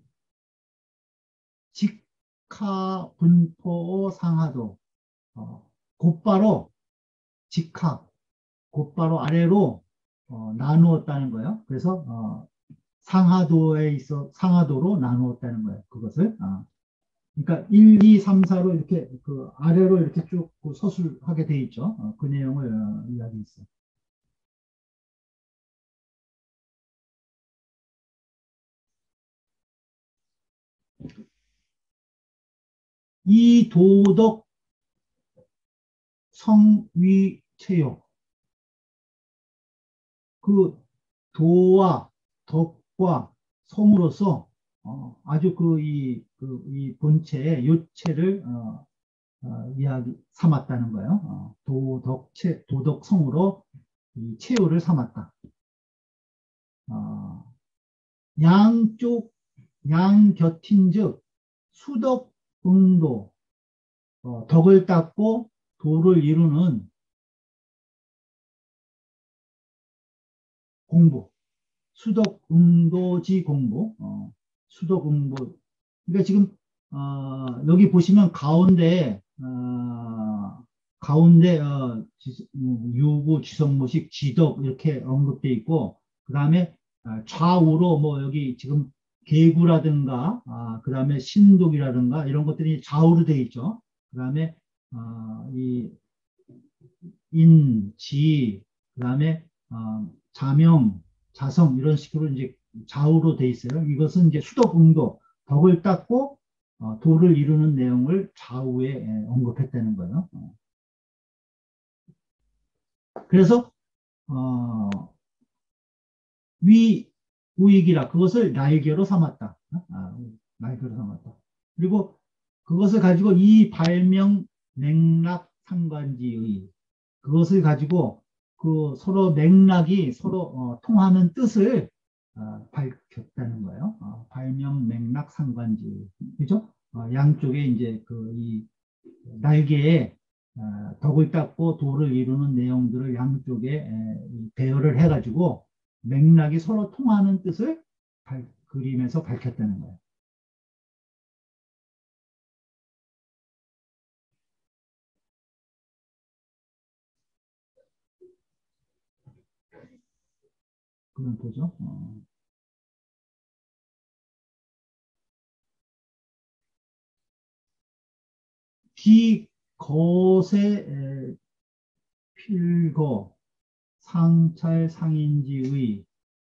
Speaker 1: 직하 분포 상하도 어, 곧바로 직하 곧바로 아래로 어, 나누었다는 거예요. 그래서 어, 상하도에 있어 상하도로 나누었다는 거예요. 그것을. 아. 그러니까 일, 이, 삼, 사로 이렇게 그 아래로 이렇게 쭉 서술하게 돼 있죠. 어, 그 내용을 어, 이야기했어요. 이 도덕 성위체요. 그 도와 덕과 성으로서 어, 아주 그 이 그 이 본체의 요체를 어, 어, 이야기 삼았다는 거예요. 어, 도덕체 도덕성으로 이 체요를 삼았다. 어, 양쪽 양곁인즉 수덕응도 어, 덕을 닦고 도를 이루는 공부 수덕응도지 공부 어, 수덕응도 그러니까 지금 어, 여기 보시면 가운데 어, 가운데 어, 지, 음, 유구 지성모식 지덕 이렇게 언급돼 있고 그 다음에 좌우로 뭐 여기 지금 계구라든가 아, 그 다음에 신독이라든가 이런 것들이 좌우로 돼 있죠. 그 다음에 어, 이 인, 지, 그 다음에 어, 자명, 자성 이런 식으로 이제 좌우로 돼 있어요. 이것은 이제 수덕응도 덕을 닦고 어, 도를 이루는 내용을 좌우에 예, 언급했다는 거예요. 어. 그래서 어, 위 우익이라 그것을 날개로 삼았다. 아, 날개로 삼았다. 그리고 그것을 가지고 이 발명 맥락 상관지의 그것을 가지고 그 서로 맥락이 서로 어, 통하는 뜻을 어, 밝혔다는 거예요. 어, 발명 맥락 상관지 그죠? 어, 양쪽에 이제 그 이 날개에 어, 덕을 닦고 도를 이루는 내용들을 양쪽에 에, 배열을 해가지고 맥락이 서로 통하는 뜻을 발, 그림에서 밝혔다는 거예요. 그런 거죠. 어. 비거세 필거 상찰 상인지의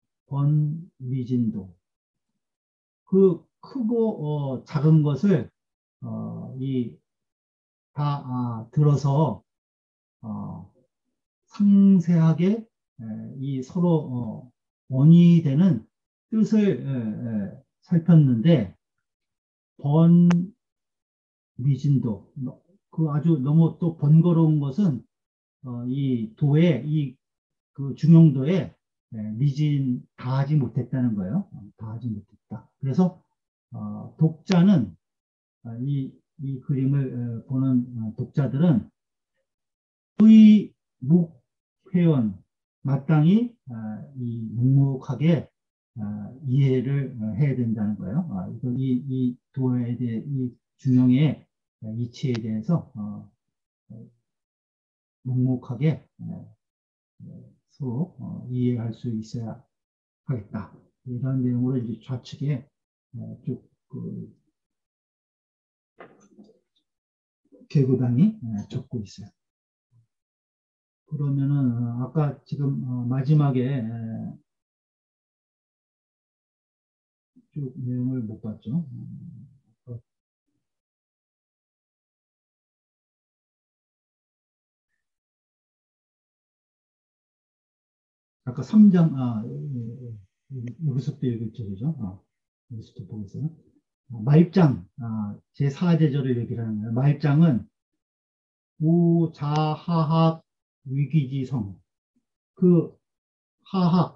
Speaker 1: 번미진도 그 크고 어, 작은 것을 어, 이 다 아, 들어서 어, 상세하게 에, 이 서로 어, 원이 되는 뜻을 에, 에, 살폈는데 번미진도 그 아주 너무 또 번거로운 것은 어, 이 도에 이 그 중용도에 예, 미진 다하지 못했다는 거예요. 어, 다하지 못했다. 그래서 어, 독자는 어, 이, 이 그림을 어, 보는 어, 독자들은 묵회원 마땅히 어, 이 묵묵하게 아, 이해를 어, 해야 된다는 거예요. 아, 이거 이, 이 도에 대해, 이 중용의 이치에 대해서 어, 어, 묵묵하게 어, 어, 서로 어, 이해할 수 있어야 하겠다. 이런 내용으로 이제 좌측에 어, 쭉그 개구당이 어, 적고 있어요. 그러면은 어, 아까 지금 어, 마지막에 에, 쭉 내용을 못 봤죠. 어, 아까 삼 장, 아, 예, 예, 여기서부터 읽었죠, 그죠? 아, 여기서부터 보겠어요. 아, 말장, 아, 제사 제절을 얘기를 하는 거예요. 말장은 우자하학 위기지성, 그 하학,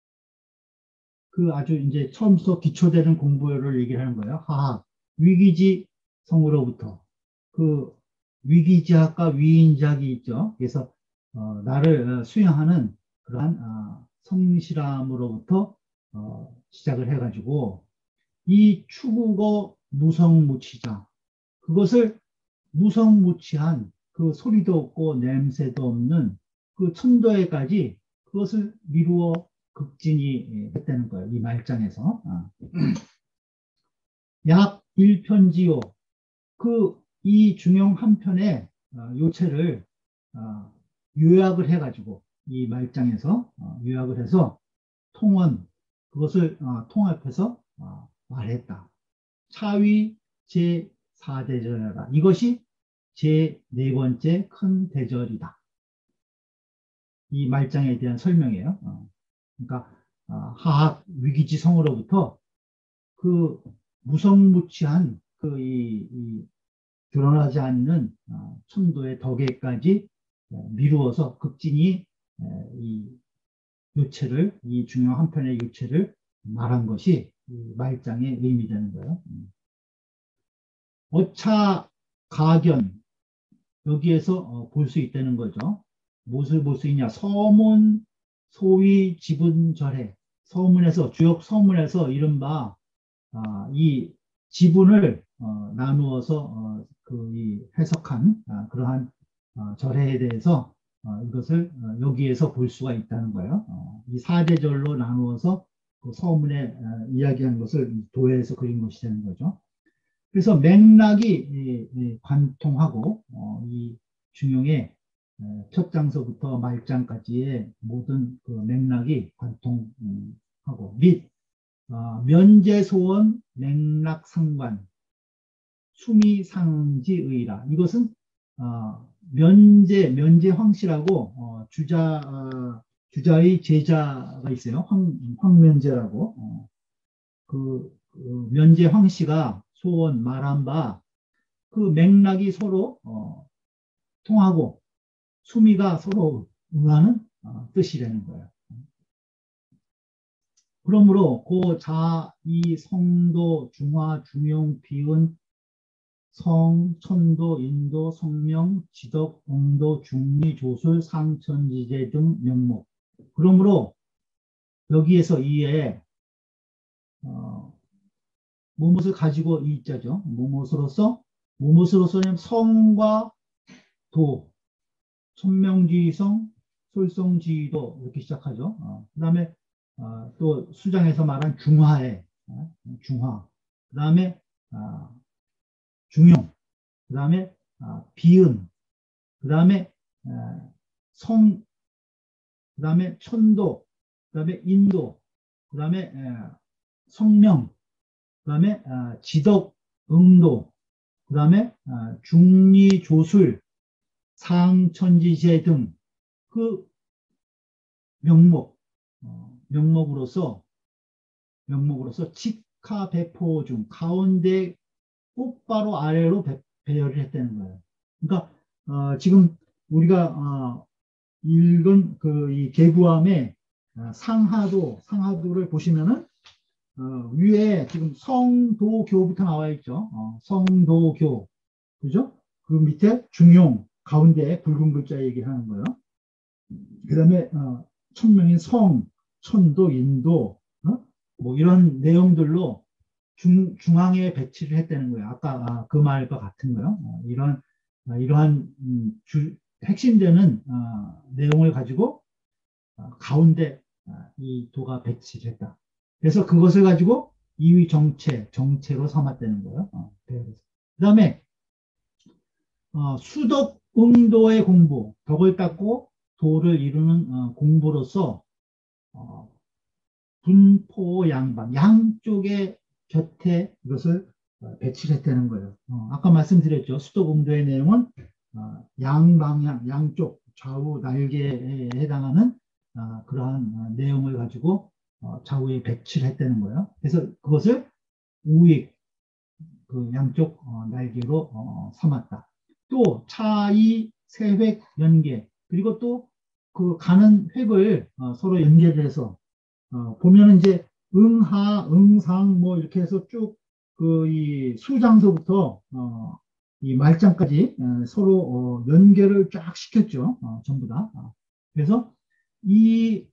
Speaker 1: 그 아주 이제 처음부터 기초되는 공부를 얘기를 하는 거예요. 하학, 위기지성으로부터. 그 위기지학과 위인지학이 있죠. 그래서 어, 나를 어, 수양하는 그러한 어, 성실함으로부터 어, 시작을 해가지고 이 추국어 무성무치자 그것을 무성무치한 그 소리도 없고 냄새도 없는 그 천도에까지 그것을 미루어 극진히 했다는 거예요. 이 말장에서. 아. 약 일 편지요. 그 이 중용 한 편의 어, 요체를 어, 요약을 해가지고 이 말장에서 어, 요약을 해서 통원 그것을 어, 통합해서 어, 말했다. 차위 제사 대절이다. 이것이 제네 번째 큰 대절이다. 이 말장에 대한 설명이에요. 어, 그러니까 어, 하학 위기지성으로부터 그 무성무치한 그이 이 드러나지 않는 어, 천도의 덕에까지 어, 미루어서 극진히 어, 이 요체를 이 중요 한 편의 요체를 말한 것이 이 말장의 의미되는 거예요. 음. 어차 가견 여기에서 어, 볼 수 있다는 거죠. 무엇을 볼 수 있냐? 서문 소위 지분절해 서문에서 주역 서문에서 이른바 아, 이 지분을 어, 나누어서 어, 그이 해석한 아, 그러한 어, 절해에 대해서 어, 이것을 어, 여기에서 볼 수가 있다는 거예요. 어, 이 사대절로 나누어서 그 서문에 어, 이야기한 것을 도에서 그린 것이 되는 거죠. 그래서 맥락이 이, 이 관통하고 어, 이 중용의 어, 첫 장서부터 말장까지의 모든 그 맥락이 관통하고 및 어, 면제소원 맥락상관 수미상지의라 이것은 어, 면제 면제황씨라고 어, 주자 어, 주자의 제자가 있어요. 황, 황면제라고 어, 그, 그 면제황씨가 소원 말한 바 그 맥락이 서로 어, 통하고 수미가 서로 응하는 어, 뜻이라는 거예요. 그러므로 고 자, 이, 성도, 중화, 중용, 비은, 성, 천도, 인도, 성명, 지덕, 공도, 중리, 조술, 상천지제 등 명목. 그러므로 여기에서 이에 어, 무엇을 가지고 이자죠. 무엇으로서 무엇으로서는 성과 도, 천명지성, 솔성지도 이렇게 시작하죠. 어, 그 다음에 어, 또 수장에서 말한 중화에 어, 중화. 그 다음에 어, 중용. 그 다음에 어, 비음. 그 다음에 어, 성. 그 다음에 천도. 그 다음에 인도. 그 다음에 성명. 그 다음에 어, 지덕, 응도. 그 다음에 어, 중리, 조술, 상천지제 등 그 명목, 어, 명목으로서 명목으로서 직하배포 중 가운데 곧바로 아래로 배, 배열을 했다는 거예요. 그러니까 어, 지금 우리가 어, 읽은 그 이 계부함의 어, 상하도 상하도를 보시면은 어, 위에 지금 성도교부터 나와 있죠. 어, 성도교 그죠? 그 밑에 중용 가운데 붉은 글자 얘기하는 거예요. 그 다음에 어, 천명인 성, 천도, 인도, 어? 뭐 이런 내용들로 중, 중앙에 배치를 했다는 거예요. 아까 아, 그 말과 같은 거요. 어, 이런 어, 이러한 음, 주, 핵심되는 어, 내용을 가지고 어, 가운데 어, 이 도가 배치를 했다. 그래서 그것을 가지고 이위 정체, 정체로 삼았다는 거예요. 어, 그 다음에 어, 수덕 응도의 공부, 덕을 닦고 도를 이루는 어, 공부로서 어, 분포 양방, 양쪽의 곁에 이것을 어, 배치를 했다는 거예요. 어, 아까 말씀드렸죠. 수도 공도의 내용은 어, 양방향, 양쪽, 좌우 날개에 해당하는 어, 그러한 어, 내용을 가지고 어, 좌우에 배치를 했다는 거예요. 그래서 그것을 우익, 그 양쪽 어, 날개로 어, 삼았다. 또 차이, 세획, 연계, 그리고 또 그 가는 획을 어, 서로 연계를 해서 어, 보면은 이제 응하, 응상 뭐 이렇게 해서 쭉 그 이 수장서부터 어, 이 말장까지 어, 서로 어, 연결을 쫙 시켰죠. 어, 전부 다. 어. 그래서 이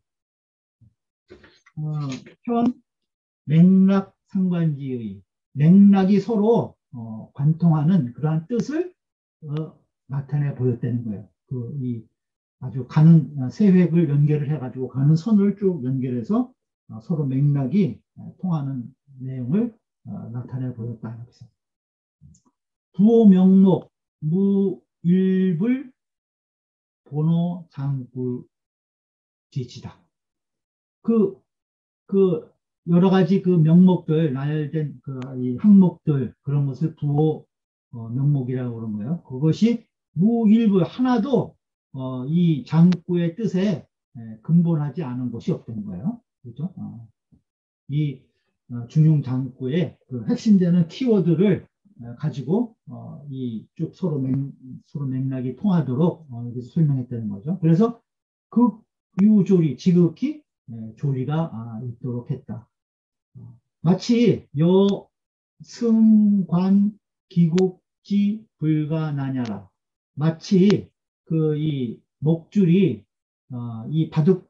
Speaker 1: 어, 현 맥락 상관지의 맥락이 서로 어, 관통하는 그러한 뜻을 어, 나타내 보였다는 거예요. 그 이 아주 가는 어, 세 획을 연결을 해가지고 가는 선을 쭉 연결해서 어, 서로 맥락이 어, 통하는 내용을 어, 나타내 보였다. 그래서 부호 명목 무일불 번호 장구 지지다. 그, 그 여러 가지 그 명목들 나열된 그 이 항목들 그런 것을 부호 어, 명목이라고 그런 거예요. 그것이 무일부 하나도 어, 이 장구의 뜻에 에, 근본하지 않은 것이 없던 거예요. 그죠? 어, 이 어, 중용 장구의 그 핵심되는 키워드를 어, 가지고 어, 이 쭉 서로 맥, 서로 맥락이 통하도록 어, 여기서 설명했다는 거죠. 그래서 극유조리 지극히 에, 조리가 아, 있도록 했다. 어, 마치 여 승관 기국지 불가나냐라. 마치 그 이 목줄이 어, 이 바둑판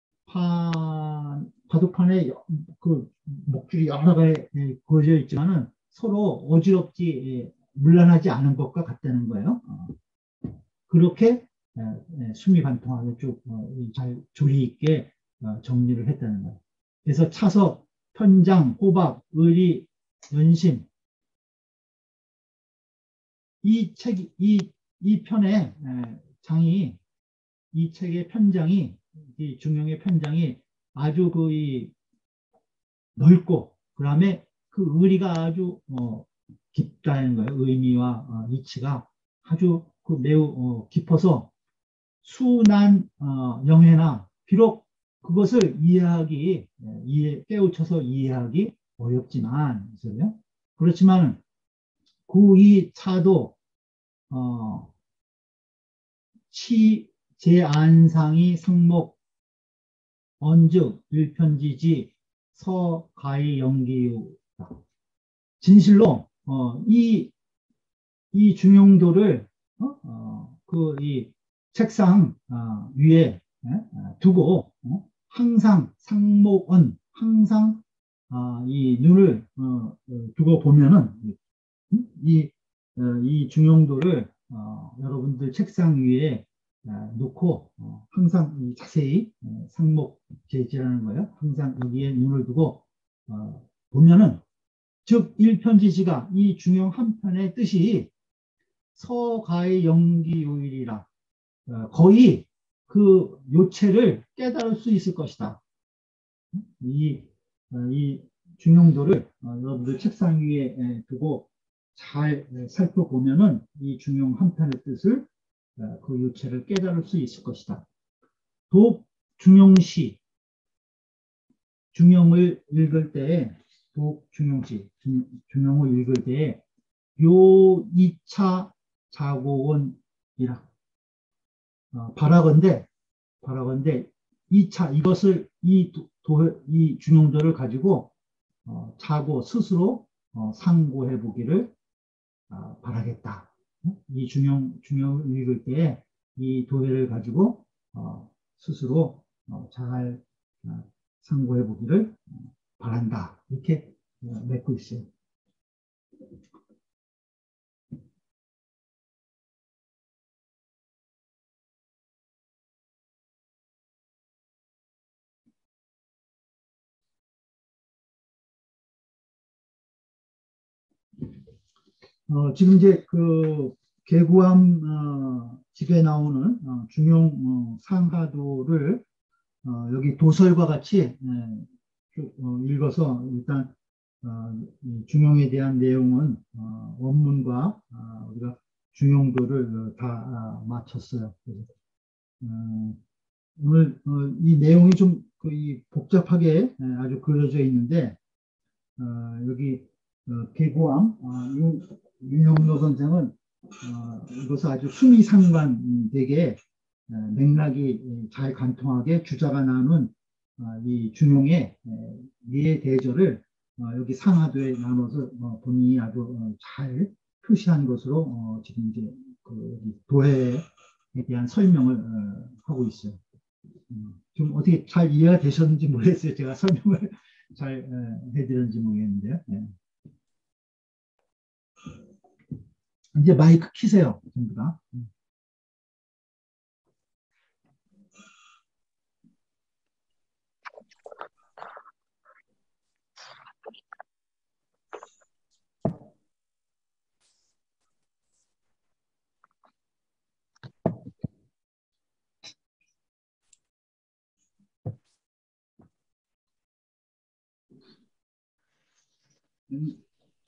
Speaker 1: 바둑판에 여- 그 목줄이 여러 개 그어져 있지만은 서로 어지럽지 예, 물란하지 않은 것과 같다는 거예요. 어, 그렇게 예, 예, 수미반통하게 쭉잘 조리 있게 어, 정리를 했다는 거예요. 그래서 차석, 편장, 호박, 의리, 연심 이 책, 이, 이 편의 에, 장이, 이 책의 편장이, 이 중용의 편장이 아주 그, 이, 넓고, 그 다음에 그 의리가 아주, 어, 깊다는 거예요. 의미와 어, 이치가 아주 그 매우 어, 깊어서 순한 어, 영해나 비록 그것을 이해하기, 예, 이해, 깨우쳐서 이해하기 어렵지만, 그렇죠? 그렇지만 그 이 차도 어, 치, 제안상이 상목, 언즉, 일편지지, 서가히 연기유다. 진실로, 어, 이, 이 중용도를, 어, 어, 그, 이 책상, 어, 위에 예? 어, 두고, 어? 항상 상목언, 항상, 어, 이 눈을, 어, 어, 두고 보면은, 이, 어, 이 중용도를 어, 여러분들 책상 위에 어, 놓고 어, 항상 이 자세히 어, 상목 제지라는 거예요. 항상 여기에 눈을 두고 어, 보면은 즉 일편지지가 이 중용 한 편의 뜻이 서가의 연기요일이라 어, 거의 그 요체를 깨달을 수 있을 것이다. 이, 어, 이 중용도를 어, 여러분들 책상 위에 에, 두고 잘 에, 살펴보면은 이 중용 한 편의 뜻을 어, 그 유체를 깨달을 수 있을 것이다. 독 중용시 중용을 읽을 때에 독 중용시 중, 중용을 읽을 때에 요 이 차 자고원이라 어, 바라건대 바라건대 이 차 이것을 이, 도, 도, 이 중용도를 가지고 어, 자고 스스로 어, 상고해 보기를 어, 바라겠다. 이 중용, 중용을 읽을 때 이 도해를 가지고 어, 스스로 어, 잘 어, 상고해 보기를 바란다. 이렇게 어, 맺고 있어요. 어, 지금 이제 그 계구암 어, 집에 나오는 어, 중용 어, 상하도를 어, 여기 도설과 같이 예, 쭉 어, 읽어서 일단 어, 이 중용에 대한 내용은 어, 원문과 어, 우리가 중용도를 어, 다 아, 마쳤어요. 그래서, 어, 오늘 어, 이 내용이 좀 거의 복잡하게 예, 아주 그려져 있는데 어, 여기 어, 계고암 어, 윤, 윤영로 선생은 어, 이것을 아주 수미상관되게 어, 맥락이 잘 관통하게 주자가 나눈 어, 이 중용의 어, 네 대절을 어, 여기 상하도에 나눠서 어, 본인이 아주 어, 잘 표시한 것으로 어, 지금 이제 그 여기 도해에 대한 설명을 어, 하고 있어요. 음, 좀 어떻게 잘 이해가 되셨는지 모르겠어요. 제가 설명을 잘 어, 해드렸는지 모르겠는데요. 네. 이제 마이크 키세요. 전부 다. 음. 음,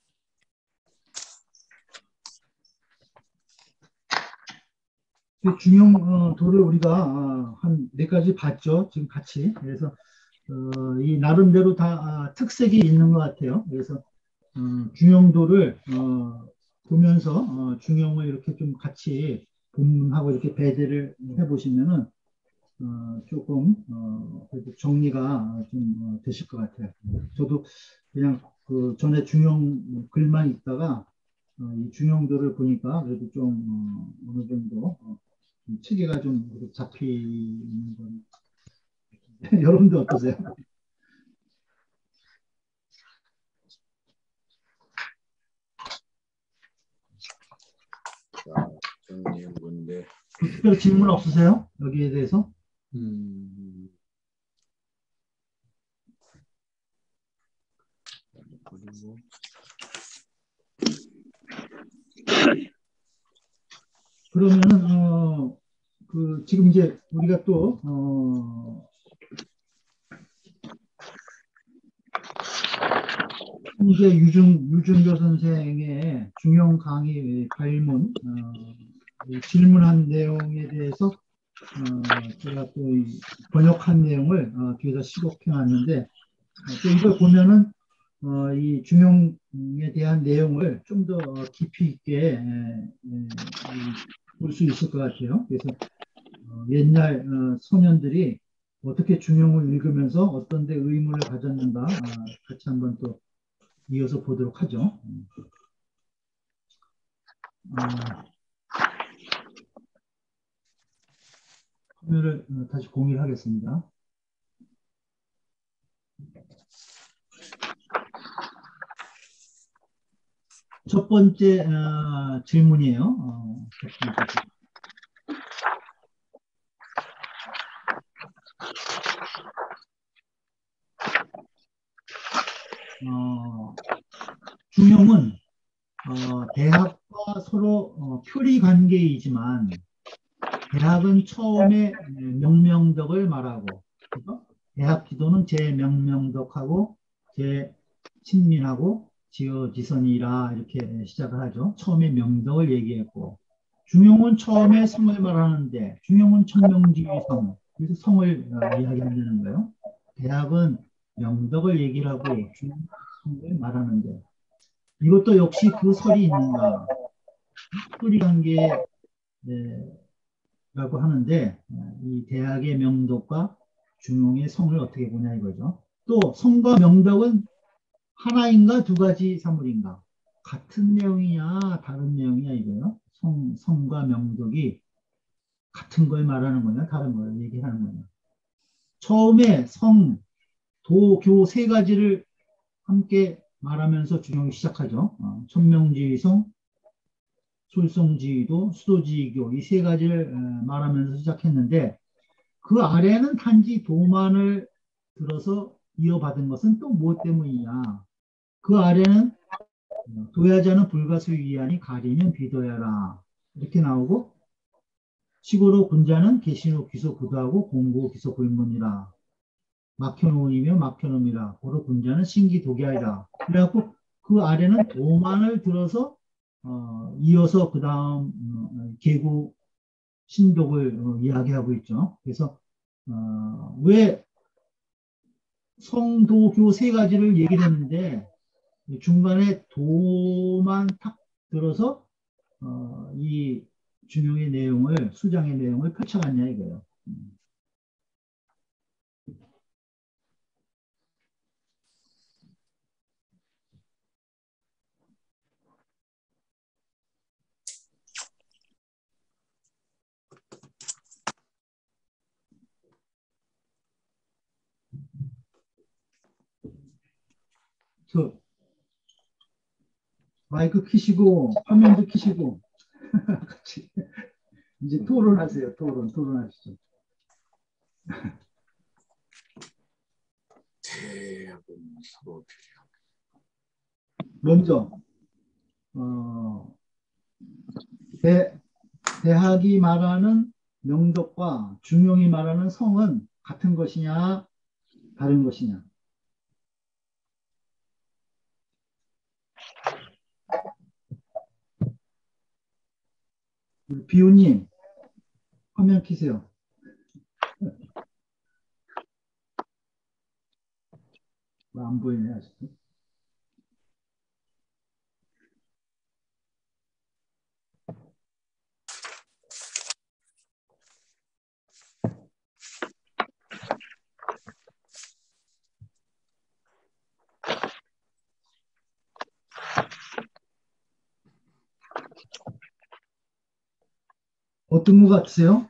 Speaker 1: 그 중용 어, 도를 우리가 어, 한 네 가지 봤죠. 지금 같이. 그래서 어, 이 나름대로 다 아, 특색이 있는 것 같아요. 그래서 어, 중용도를 어, 보면서 어, 중용을 이렇게 좀 같이 본문하고 이렇게 배제를 해보시면은 어, 조금 어, 그래도 정리가 좀 어, 되실 것 같아요. 저도 그냥 그 전에 중용 글만 읽다가 어, 이 중용도를 보니까 그래도 좀 어, 어느 정도 어, 좀 체계가 좀 잡히는 건 여러분들 어떠세요?
Speaker 2: 자, 정리한 건데,
Speaker 1: 특별 질문 없으세요? 여기에 대해서?
Speaker 2: 음, 그리고
Speaker 1: 그러면은 어, 그 지금 이제 우리가 또 어, 홍제 유준 유준교 선생의 중용 강의 발문 어, 이 질문한 내용에 대해서 어, 제가 또 이 번역한 내용을 어, 뒤에다 시곡해 놨는데 어, 또 이걸 보면은 어, 이 중용에 대한 내용을 좀 더 깊이 있게 볼 수 있을 것 같아요. 그래서 어, 옛날 어, 소년들이 어떻게 중용을 읽으면서 어떤 데 의문을 가졌는가 아, 같이 한번 또 이어서 보도록 하죠. 음, 어, 화면을 어, 다시 공유를 하겠습니다. 첫 번째 어, 질문이에요. 어, 첫 번째 질문. 어, 중용은 어, 대학과 서로 어, 표리 관계이지만 대학은 처음에 명명덕을 말하고 그죠? 대학 기도는 제 명명덕하고 제 친민하고 지어지선이라 이렇게 시작을 하죠. 처음에 명덕을 얘기했고 중용은 처음에 성을 말하는데 중용은 천명지의 성 그래서 성을 어, 이야기한다는 거예요. 대학은 명덕을 얘기를 하고 중용은 성을 말하는데 이것도 역시 그 설이 있는가 뿌리 관계 라고 하는데 어, 이 대학의 명덕과 중용의 성을 어떻게 보냐 이거죠. 또 성과 명덕은 하나인가 두 가지 사물인가? 같은 내용이냐 다른 내용이냐 이거요. 성, 성과 명덕이 같은 걸 말하는 거냐 다른 걸 얘기하는 거냐. 처음에 성, 도, 교 세 가지를 함께 말하면서 중용이 시작하죠. 어, 천명지휘성, 솔성지휘도, 수도지휘교 이 세 가지를 어, 말하면서 시작했는데 그 아래는 단지 도만을 들어서 이어받은 것은 또 무엇 때문이냐. 그 아래는 도야자는 불가수위하니 가리면 비도야라 이렇게 나오고 시고로 군자는 계신후 기소 구도하고 공고 기소 불문이라 막혀놓음이며 막혀놓음이라 고로 군자는 신기 독이하리라. 그래갖고 그 아래는 도만을 들어서 어, 이어서 그 다음 어, 계구 신독을 어, 이야기하고 있죠. 그래서 어, 왜 성도교 세 가지를 얘기를 했는데 중간에 도만 탁 들어서 어, 이 중용의 내용을 수장의 내용을 펼쳐갔냐 이거예요. 음. 저 마이크 키시고 화면도 키시고 같이 이제 토론하세요. 토론 토론하시죠.
Speaker 2: 대학은 서로
Speaker 1: 먼저 어, 대, 대학이 말하는 명덕과 중용이 말하는 성은 같은 것이냐 다른 것이냐. 우리 비우님 화면 키세요. 왜 안 보이네 아직도. 어떤 것 같으세요?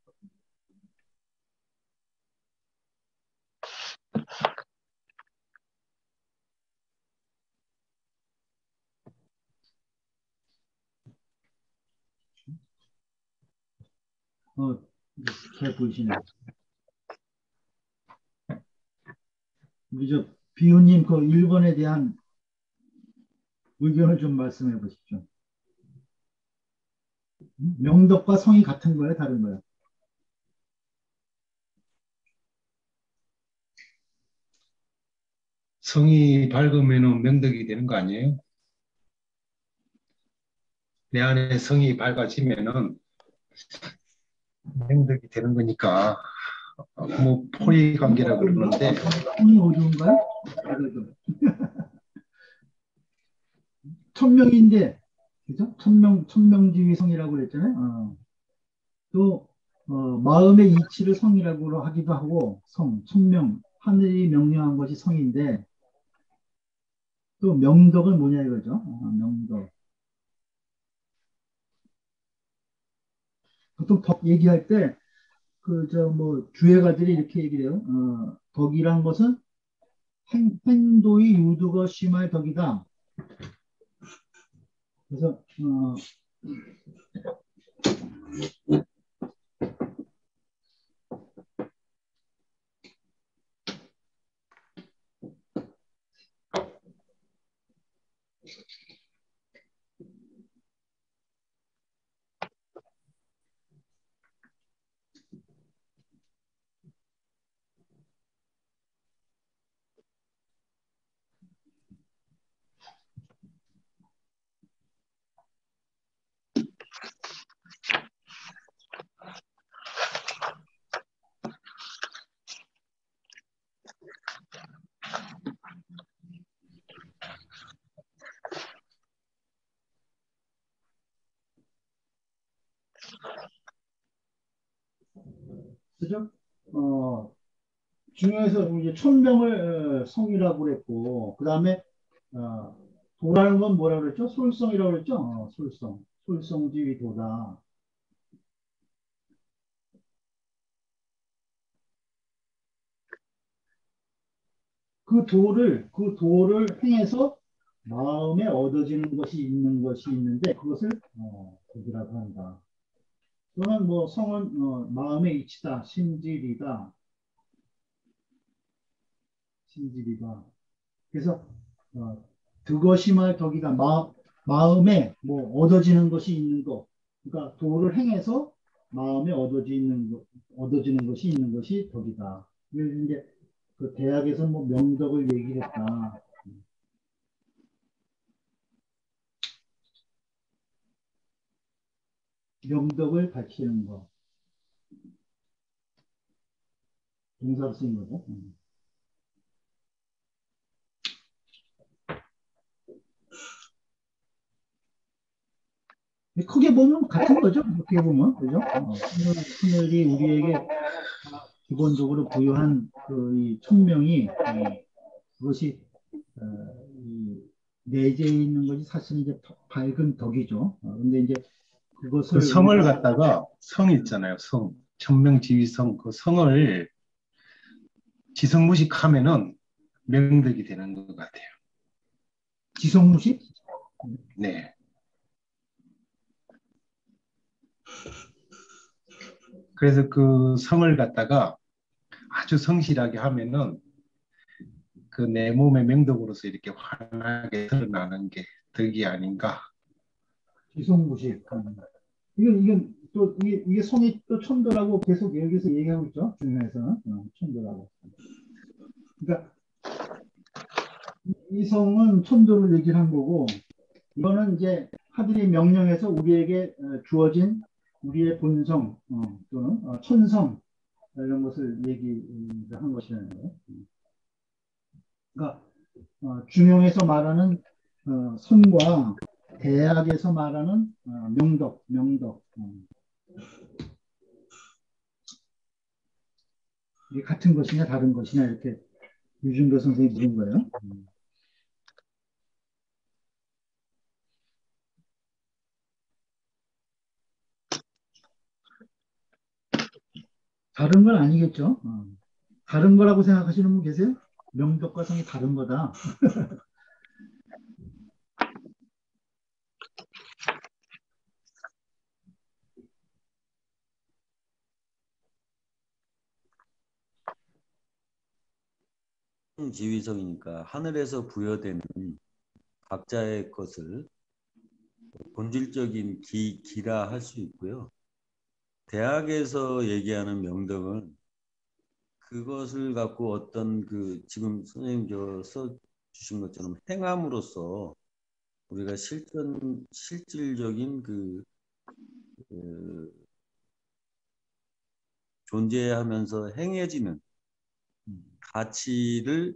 Speaker 1: 어, 잘 보이시네. 우리 저 비우님 그 일 번에 대한 의견을 좀 말씀해 보십시오. 명덕과 성이 같은 거예요, 다른 거예요?
Speaker 3: 성이 밝으면 명덕이 되는 거 아니에요? 내 안에 성이 밝아지면은 명덕이 되는 거니까 어, 뭐 포리 관계라고 그러는데
Speaker 1: 성이 어려운가요? 그래도 천명인데, 그죠? 천명, 천명지휘성이라고 그랬잖아요. 어. 또, 어, 마음의 이치를 성이라고 하기도 하고, 성, 천명, 하늘이 명령한 것이 성인데, 또 명덕은 뭐냐 이거죠? 어, 명덕. 보통 덕 얘기할 때, 그, 저, 뭐, 주회가들이 이렇게 얘기를 해요. 어, 덕이란 것은 행, 행도의 유두가 심할 덕이다. 그래서, 어, 그죠? 어, 중요해서 이제 천명을 어, 성이라고 그랬고, 그 다음에, 어, 도라는 건 뭐라 그랬죠? 솔성이라고 그랬죠? 어, 솔성. 솔성지위 도다. 그 도를, 그 도를 행해서 마음에 얻어지는 것이 있는 것이 있는데 그것을 어, 덕이라고 한다. 또는 뭐 성은 어, 마음의 이치다, 신질이다, 신질이다. 그래서 어, 그것이 말 덕이다. 마, 마음에 뭐 얻어지는 것이 있는 것. 그러니까 도를 행해서 마음에 얻어지는 것, 얻어지는 것이 있는 것이 덕이다. 그래서 이제 그 대학에서 뭐 명덕을 얘기를 했다. 명덕을 밝히는 거. 동사로 쓰인 거죠. 음. 크게 보면 같은 거죠. 어떻게 보면. 그죠? 어, 하늘, 하늘이 우리에게 기본적으로 부여한 그이 천명이 어, 그것이 어, 이 내재해 있는 것이 사실 이제 덕- 밝은 덕이죠. 어, 근데 이제
Speaker 3: 그
Speaker 1: 그것을
Speaker 3: 성을
Speaker 1: 우리가
Speaker 3: 갖다가 성 있잖아요. 성. 천명지휘성 그 성을 지성무식하면은 명덕이 되는 것 같아요.
Speaker 1: 지성무식?
Speaker 3: 네. 그래서 그 성을 갖다가 아주 성실하게 하면은 그 내 몸의 명덕으로서 이렇게 환하게 드러나는 게 덕이 아닌가.
Speaker 1: 지성무식. 음. 이건, 이건 또, 이게, 이게 성이 또 천도라고 계속 여기서 얘기하고 있죠. 중간에서는. 어, 천도라고. 그러니까 이 성은 천도를 얘기를 한 거고, 이거는 이제 하늘의 명령에서 우리에게 어, 주어진 우리의 본성, 어, 또는 어, 천성, 이런 것을 얘기한 것이라는 거예요. 그러니까 어, 중용에서 말하는 어, 선과 대학에서 말하는 어, 명덕, 명덕. 어, 이게 같은 것이냐 다른 것이냐 이렇게 유준교 선생님이 물은 거예요. 음. 다른 건 아니겠죠. 어. 다른 거라고 생각하시는 분 계세요? 명덕과 성이 다른 거다.
Speaker 4: 지위성이니까 하늘에서 부여되는 각자의 것을 본질적인 기, 기라 할 수 있고요. 대학에서 얘기하는 명덕은 그것을 갖고 어떤 그 지금 선생님 저 써 주신 것처럼 행함으로써 우리가 실전 실질적인 그, 그 존재하면서 행해지는 가치를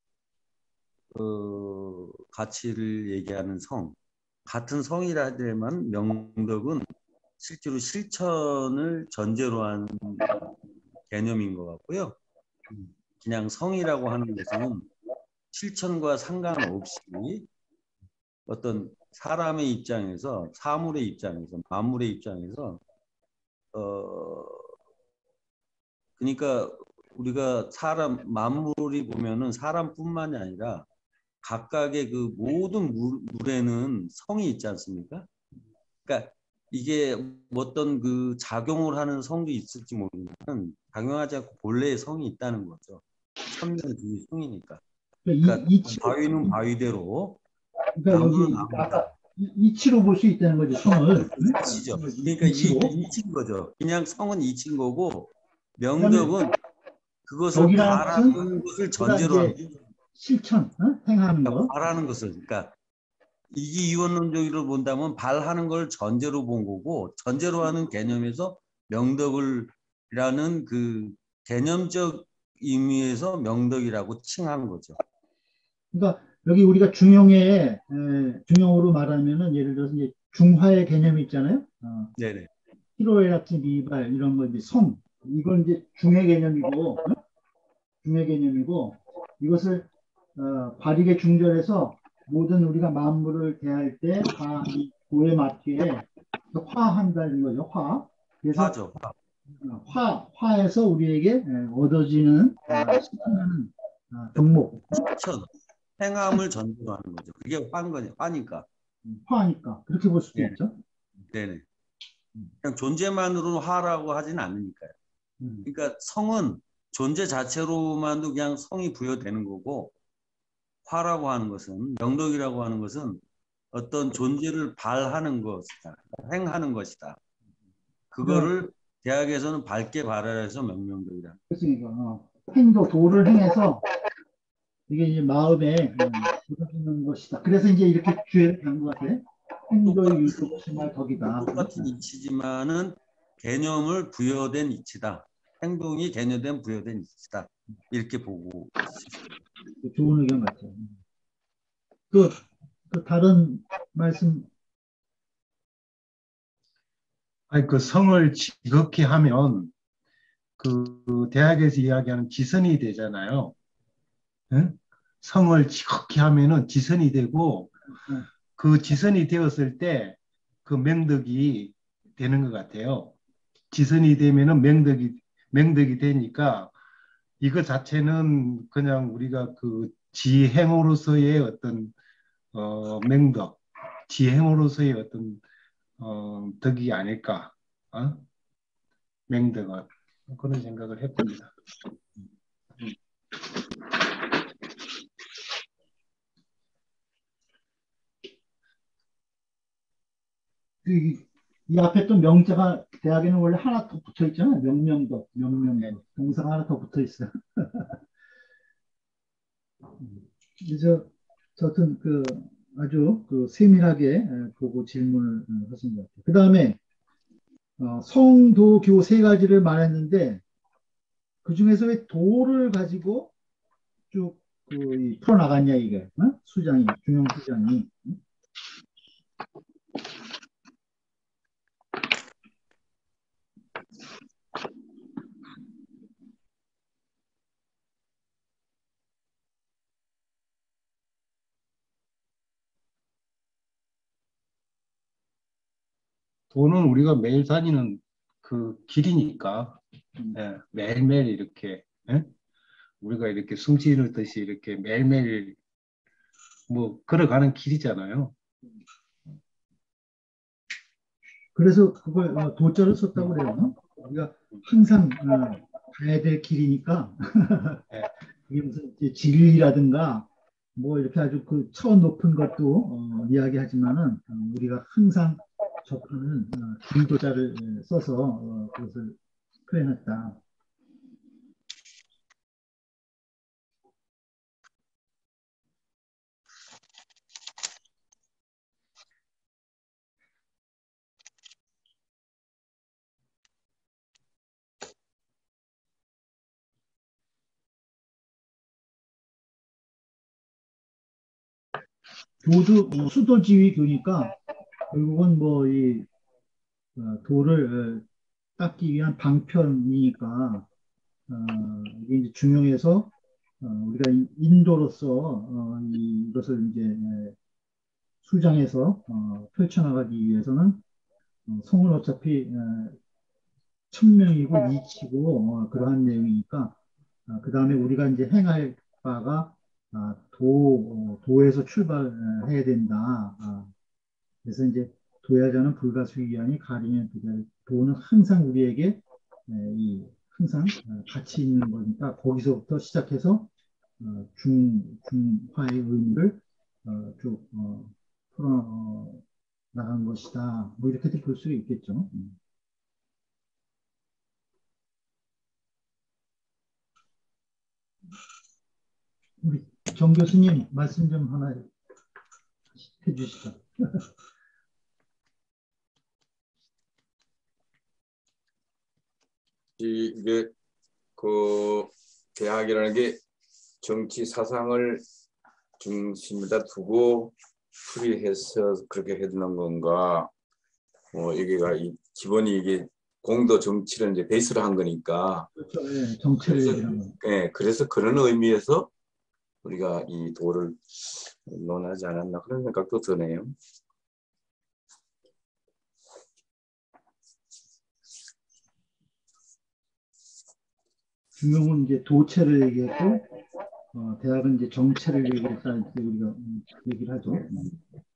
Speaker 4: 어, 가치를 얘기하는 성 같은 성이라 하지만 명덕은 실제로 실천을 전제로 한 개념인 것 같고요. 그냥 성이라고 하는 것은 실천과 상관없이 어떤 사람의 입장에서 사물의 입장에서 만물의 입장에서 어 그러니까 우리가 사람 만물이 보면은 사람뿐만이 아니라 각각의 그 모든 물, 물에는 성이 있지 않습니까? 그러니까 이게 어떤 그 작용을 하는 성도 있을지 모르지만 작용하지 않고 본래의 성이 있다는 거죠. 천명주의 성이니까.
Speaker 1: 그러니까 이,
Speaker 4: 그러니까
Speaker 1: 이치로,
Speaker 4: 바위는 바위대로
Speaker 1: 그러니까
Speaker 4: 나무는
Speaker 1: 여기 아까
Speaker 4: 나무대로.
Speaker 1: 이- 이치로 볼 수 있다는 거죠. 성을. 응?
Speaker 4: 이치죠.
Speaker 1: 성을 이-
Speaker 4: 그러니까 이,
Speaker 1: 이치로.
Speaker 4: 이치인 거죠. 그냥 성은 이치인 거고
Speaker 1: 그다음에
Speaker 4: 명덕은 그것을
Speaker 1: 덕이라는 것은
Speaker 4: 바라는 것을
Speaker 1: 보다
Speaker 4: 전제로 한
Speaker 1: 이제 실천, 어? 행하는
Speaker 4: 그러니까
Speaker 1: 거.
Speaker 4: 바라는 것을 그러니까 이기이원론적으로 본다면 발하는 걸 전제로 본 거고 전제로 하는 개념에서 명덕을 이라는 그 개념적 의미에서 명덕이라고 칭한 거죠.
Speaker 1: 그러니까 여기 우리가 중용에 에, 중용으로 말하면은 예를 들어서 이제 중화의 개념이 있잖아요. 어,
Speaker 4: 네네.
Speaker 1: 희로애락지 미발 이런 거 이제 성 이건 이제 중의 개념이고 어? 중의 개념이고 이것을 어, 발익에 중절해서 모든 우리가 만물을 대할 때 다 이 도에 맞게 화한다는 거죠. 화. 그래서
Speaker 4: 화죠.
Speaker 1: 어, 화 화에서 우리에게 에, 얻어지는 어, 실천하는 아, 덕목.
Speaker 4: 실천, 행함을 전제로 하는 거죠. 그게 화인 거죠. 화니까.
Speaker 1: 음, 화니까 그렇게 볼 수도
Speaker 4: 네.
Speaker 1: 있죠.
Speaker 4: 네네.
Speaker 1: 음,
Speaker 4: 그냥 존재만으로는 화라고 하지는 않으니까요.
Speaker 1: 음.
Speaker 4: 그러니까 성은 존재 자체로만도 그냥 성이 부여되는 거고, 화라고 하는 것은, 명덕이라고 하는 것은 어떤 존재를 발하는 것이다. 행하는 것이다.
Speaker 1: 그래,
Speaker 4: 그거를 대학에서는 밝게 발휘해서 명명덕이다.
Speaker 1: 그렇습니까? 어, 행도 도를 행해서 이게 이제 마음에 들어주는 것이다. 그래서 이제 이렇게 주의를 한것 같아. 행도의
Speaker 4: 똑같은,
Speaker 1: 유도 심할 덕이다.
Speaker 4: 똑같은 이치지만은 개념을 부여된 이치다. 행동이 개념된 부여된 이치다. 이렇게 보고
Speaker 1: 좋은 의견 같아요. 그, 그 다른 말씀.
Speaker 3: 아니, 그 성을 지극히 하면 그, 그 대학에서 이야기하는 지선이 되잖아요. 응? 성을 지극히 하면은 지선이 되고
Speaker 1: 어,
Speaker 3: 그 지선이 되었을 때 그 명덕이 되는 것 같아요. 지선이 되면은 명덕이 명덕이 되니까 이거 자체는 그냥 우리가 그 지행으로서의 어떤 어, 명덕, 지행으로서의 어떤 어, 덕이 아닐까, 어? 명덕은 그런 생각을 해봅니다.
Speaker 1: 그, 이, 이 앞에 또 명자가 대학에는 원래 하나 더 붙어 있잖아요. 명명덕, 명명덕. 동사가 하나 더 붙어 있어요. 그래서 저튼 그 아주 그 세밀하게 에, 보고 질문을 어, 하신 것 같아요. 그 다음에 어, 성도교 세 가지를 말했는데 그 중에서 왜 도를 가지고 쭉 그 풀어나갔냐 이게 어? 수장이 중용 수장이
Speaker 3: 도는 우리가 매일 다니는 그 길이니까
Speaker 1: 음,
Speaker 3: 예, 매일매일 이렇게 예? 우리가 이렇게 숨쉬는 듯이 이렇게 매일매일 뭐 걸어가는 길이잖아요.
Speaker 1: 그래서 그걸 어, 도자를 썼다고 그래요. 우리가 항상 어, 가야 될 길이니까
Speaker 3: 예,
Speaker 1: 그게 무슨 이제 진리라든가 뭐 이렇게 아주 그 차원 높은 것도 어, 이야기하지만은 어, 우리가 항상 접하는 어, 길도자를 예, 써서 어, 그것을 표현했다. 교도 어, 수도지휘 교니까 결국은 뭐 이 도를 어, 닦기 위한 방편이니까 어, 이게 이제 중용해서 어, 우리가 인- 인도로서 어, 이- 이것을 이제 에, 수장해서 어, 펼쳐나가기 위해서는 어, 성은 어차피 어, 천명이고 이치고 어, 그러한 내용이니까 그 다음에 우리가 이제 행할 바가 아, 도, 어, 도에서 출발해야 된다. 아, 그래서 이제 도야자는 불가수기하니 가리면 비결. 도는 항상 우리에게 에, 이 항상 어, 가치 있는 거니까 거기서부터 시작해서 어, 중, 중화의 의미를 어, 쭉 어, 풀어 어, 나간 것이다. 뭐 이렇게도 볼 수 있겠죠. 음. 우리 정 교수님 말씀 좀 하나 해주시죠.
Speaker 2: 이- 이게 그 대학이라는 게 정치 사상을 중심에다 두고 풀이해서 그렇게 해두는 건가? 뭐 이게가 이 기본이 이게 공도 정치를 이제 베이스로 한 거니까
Speaker 1: 그렇죠. 예, 정치를
Speaker 2: 그래서
Speaker 1: 얘기하는 거.
Speaker 2: 예, 그래서 그런 의미에서 우리가 이 도를 논하지 않았나 그런 생각도 드네요.
Speaker 1: 중용은 이제 도체를 얘기했고 어, 대학은 이제 정체를 얘기했다 이렇게 우리가 음, 얘기를 하죠. 음.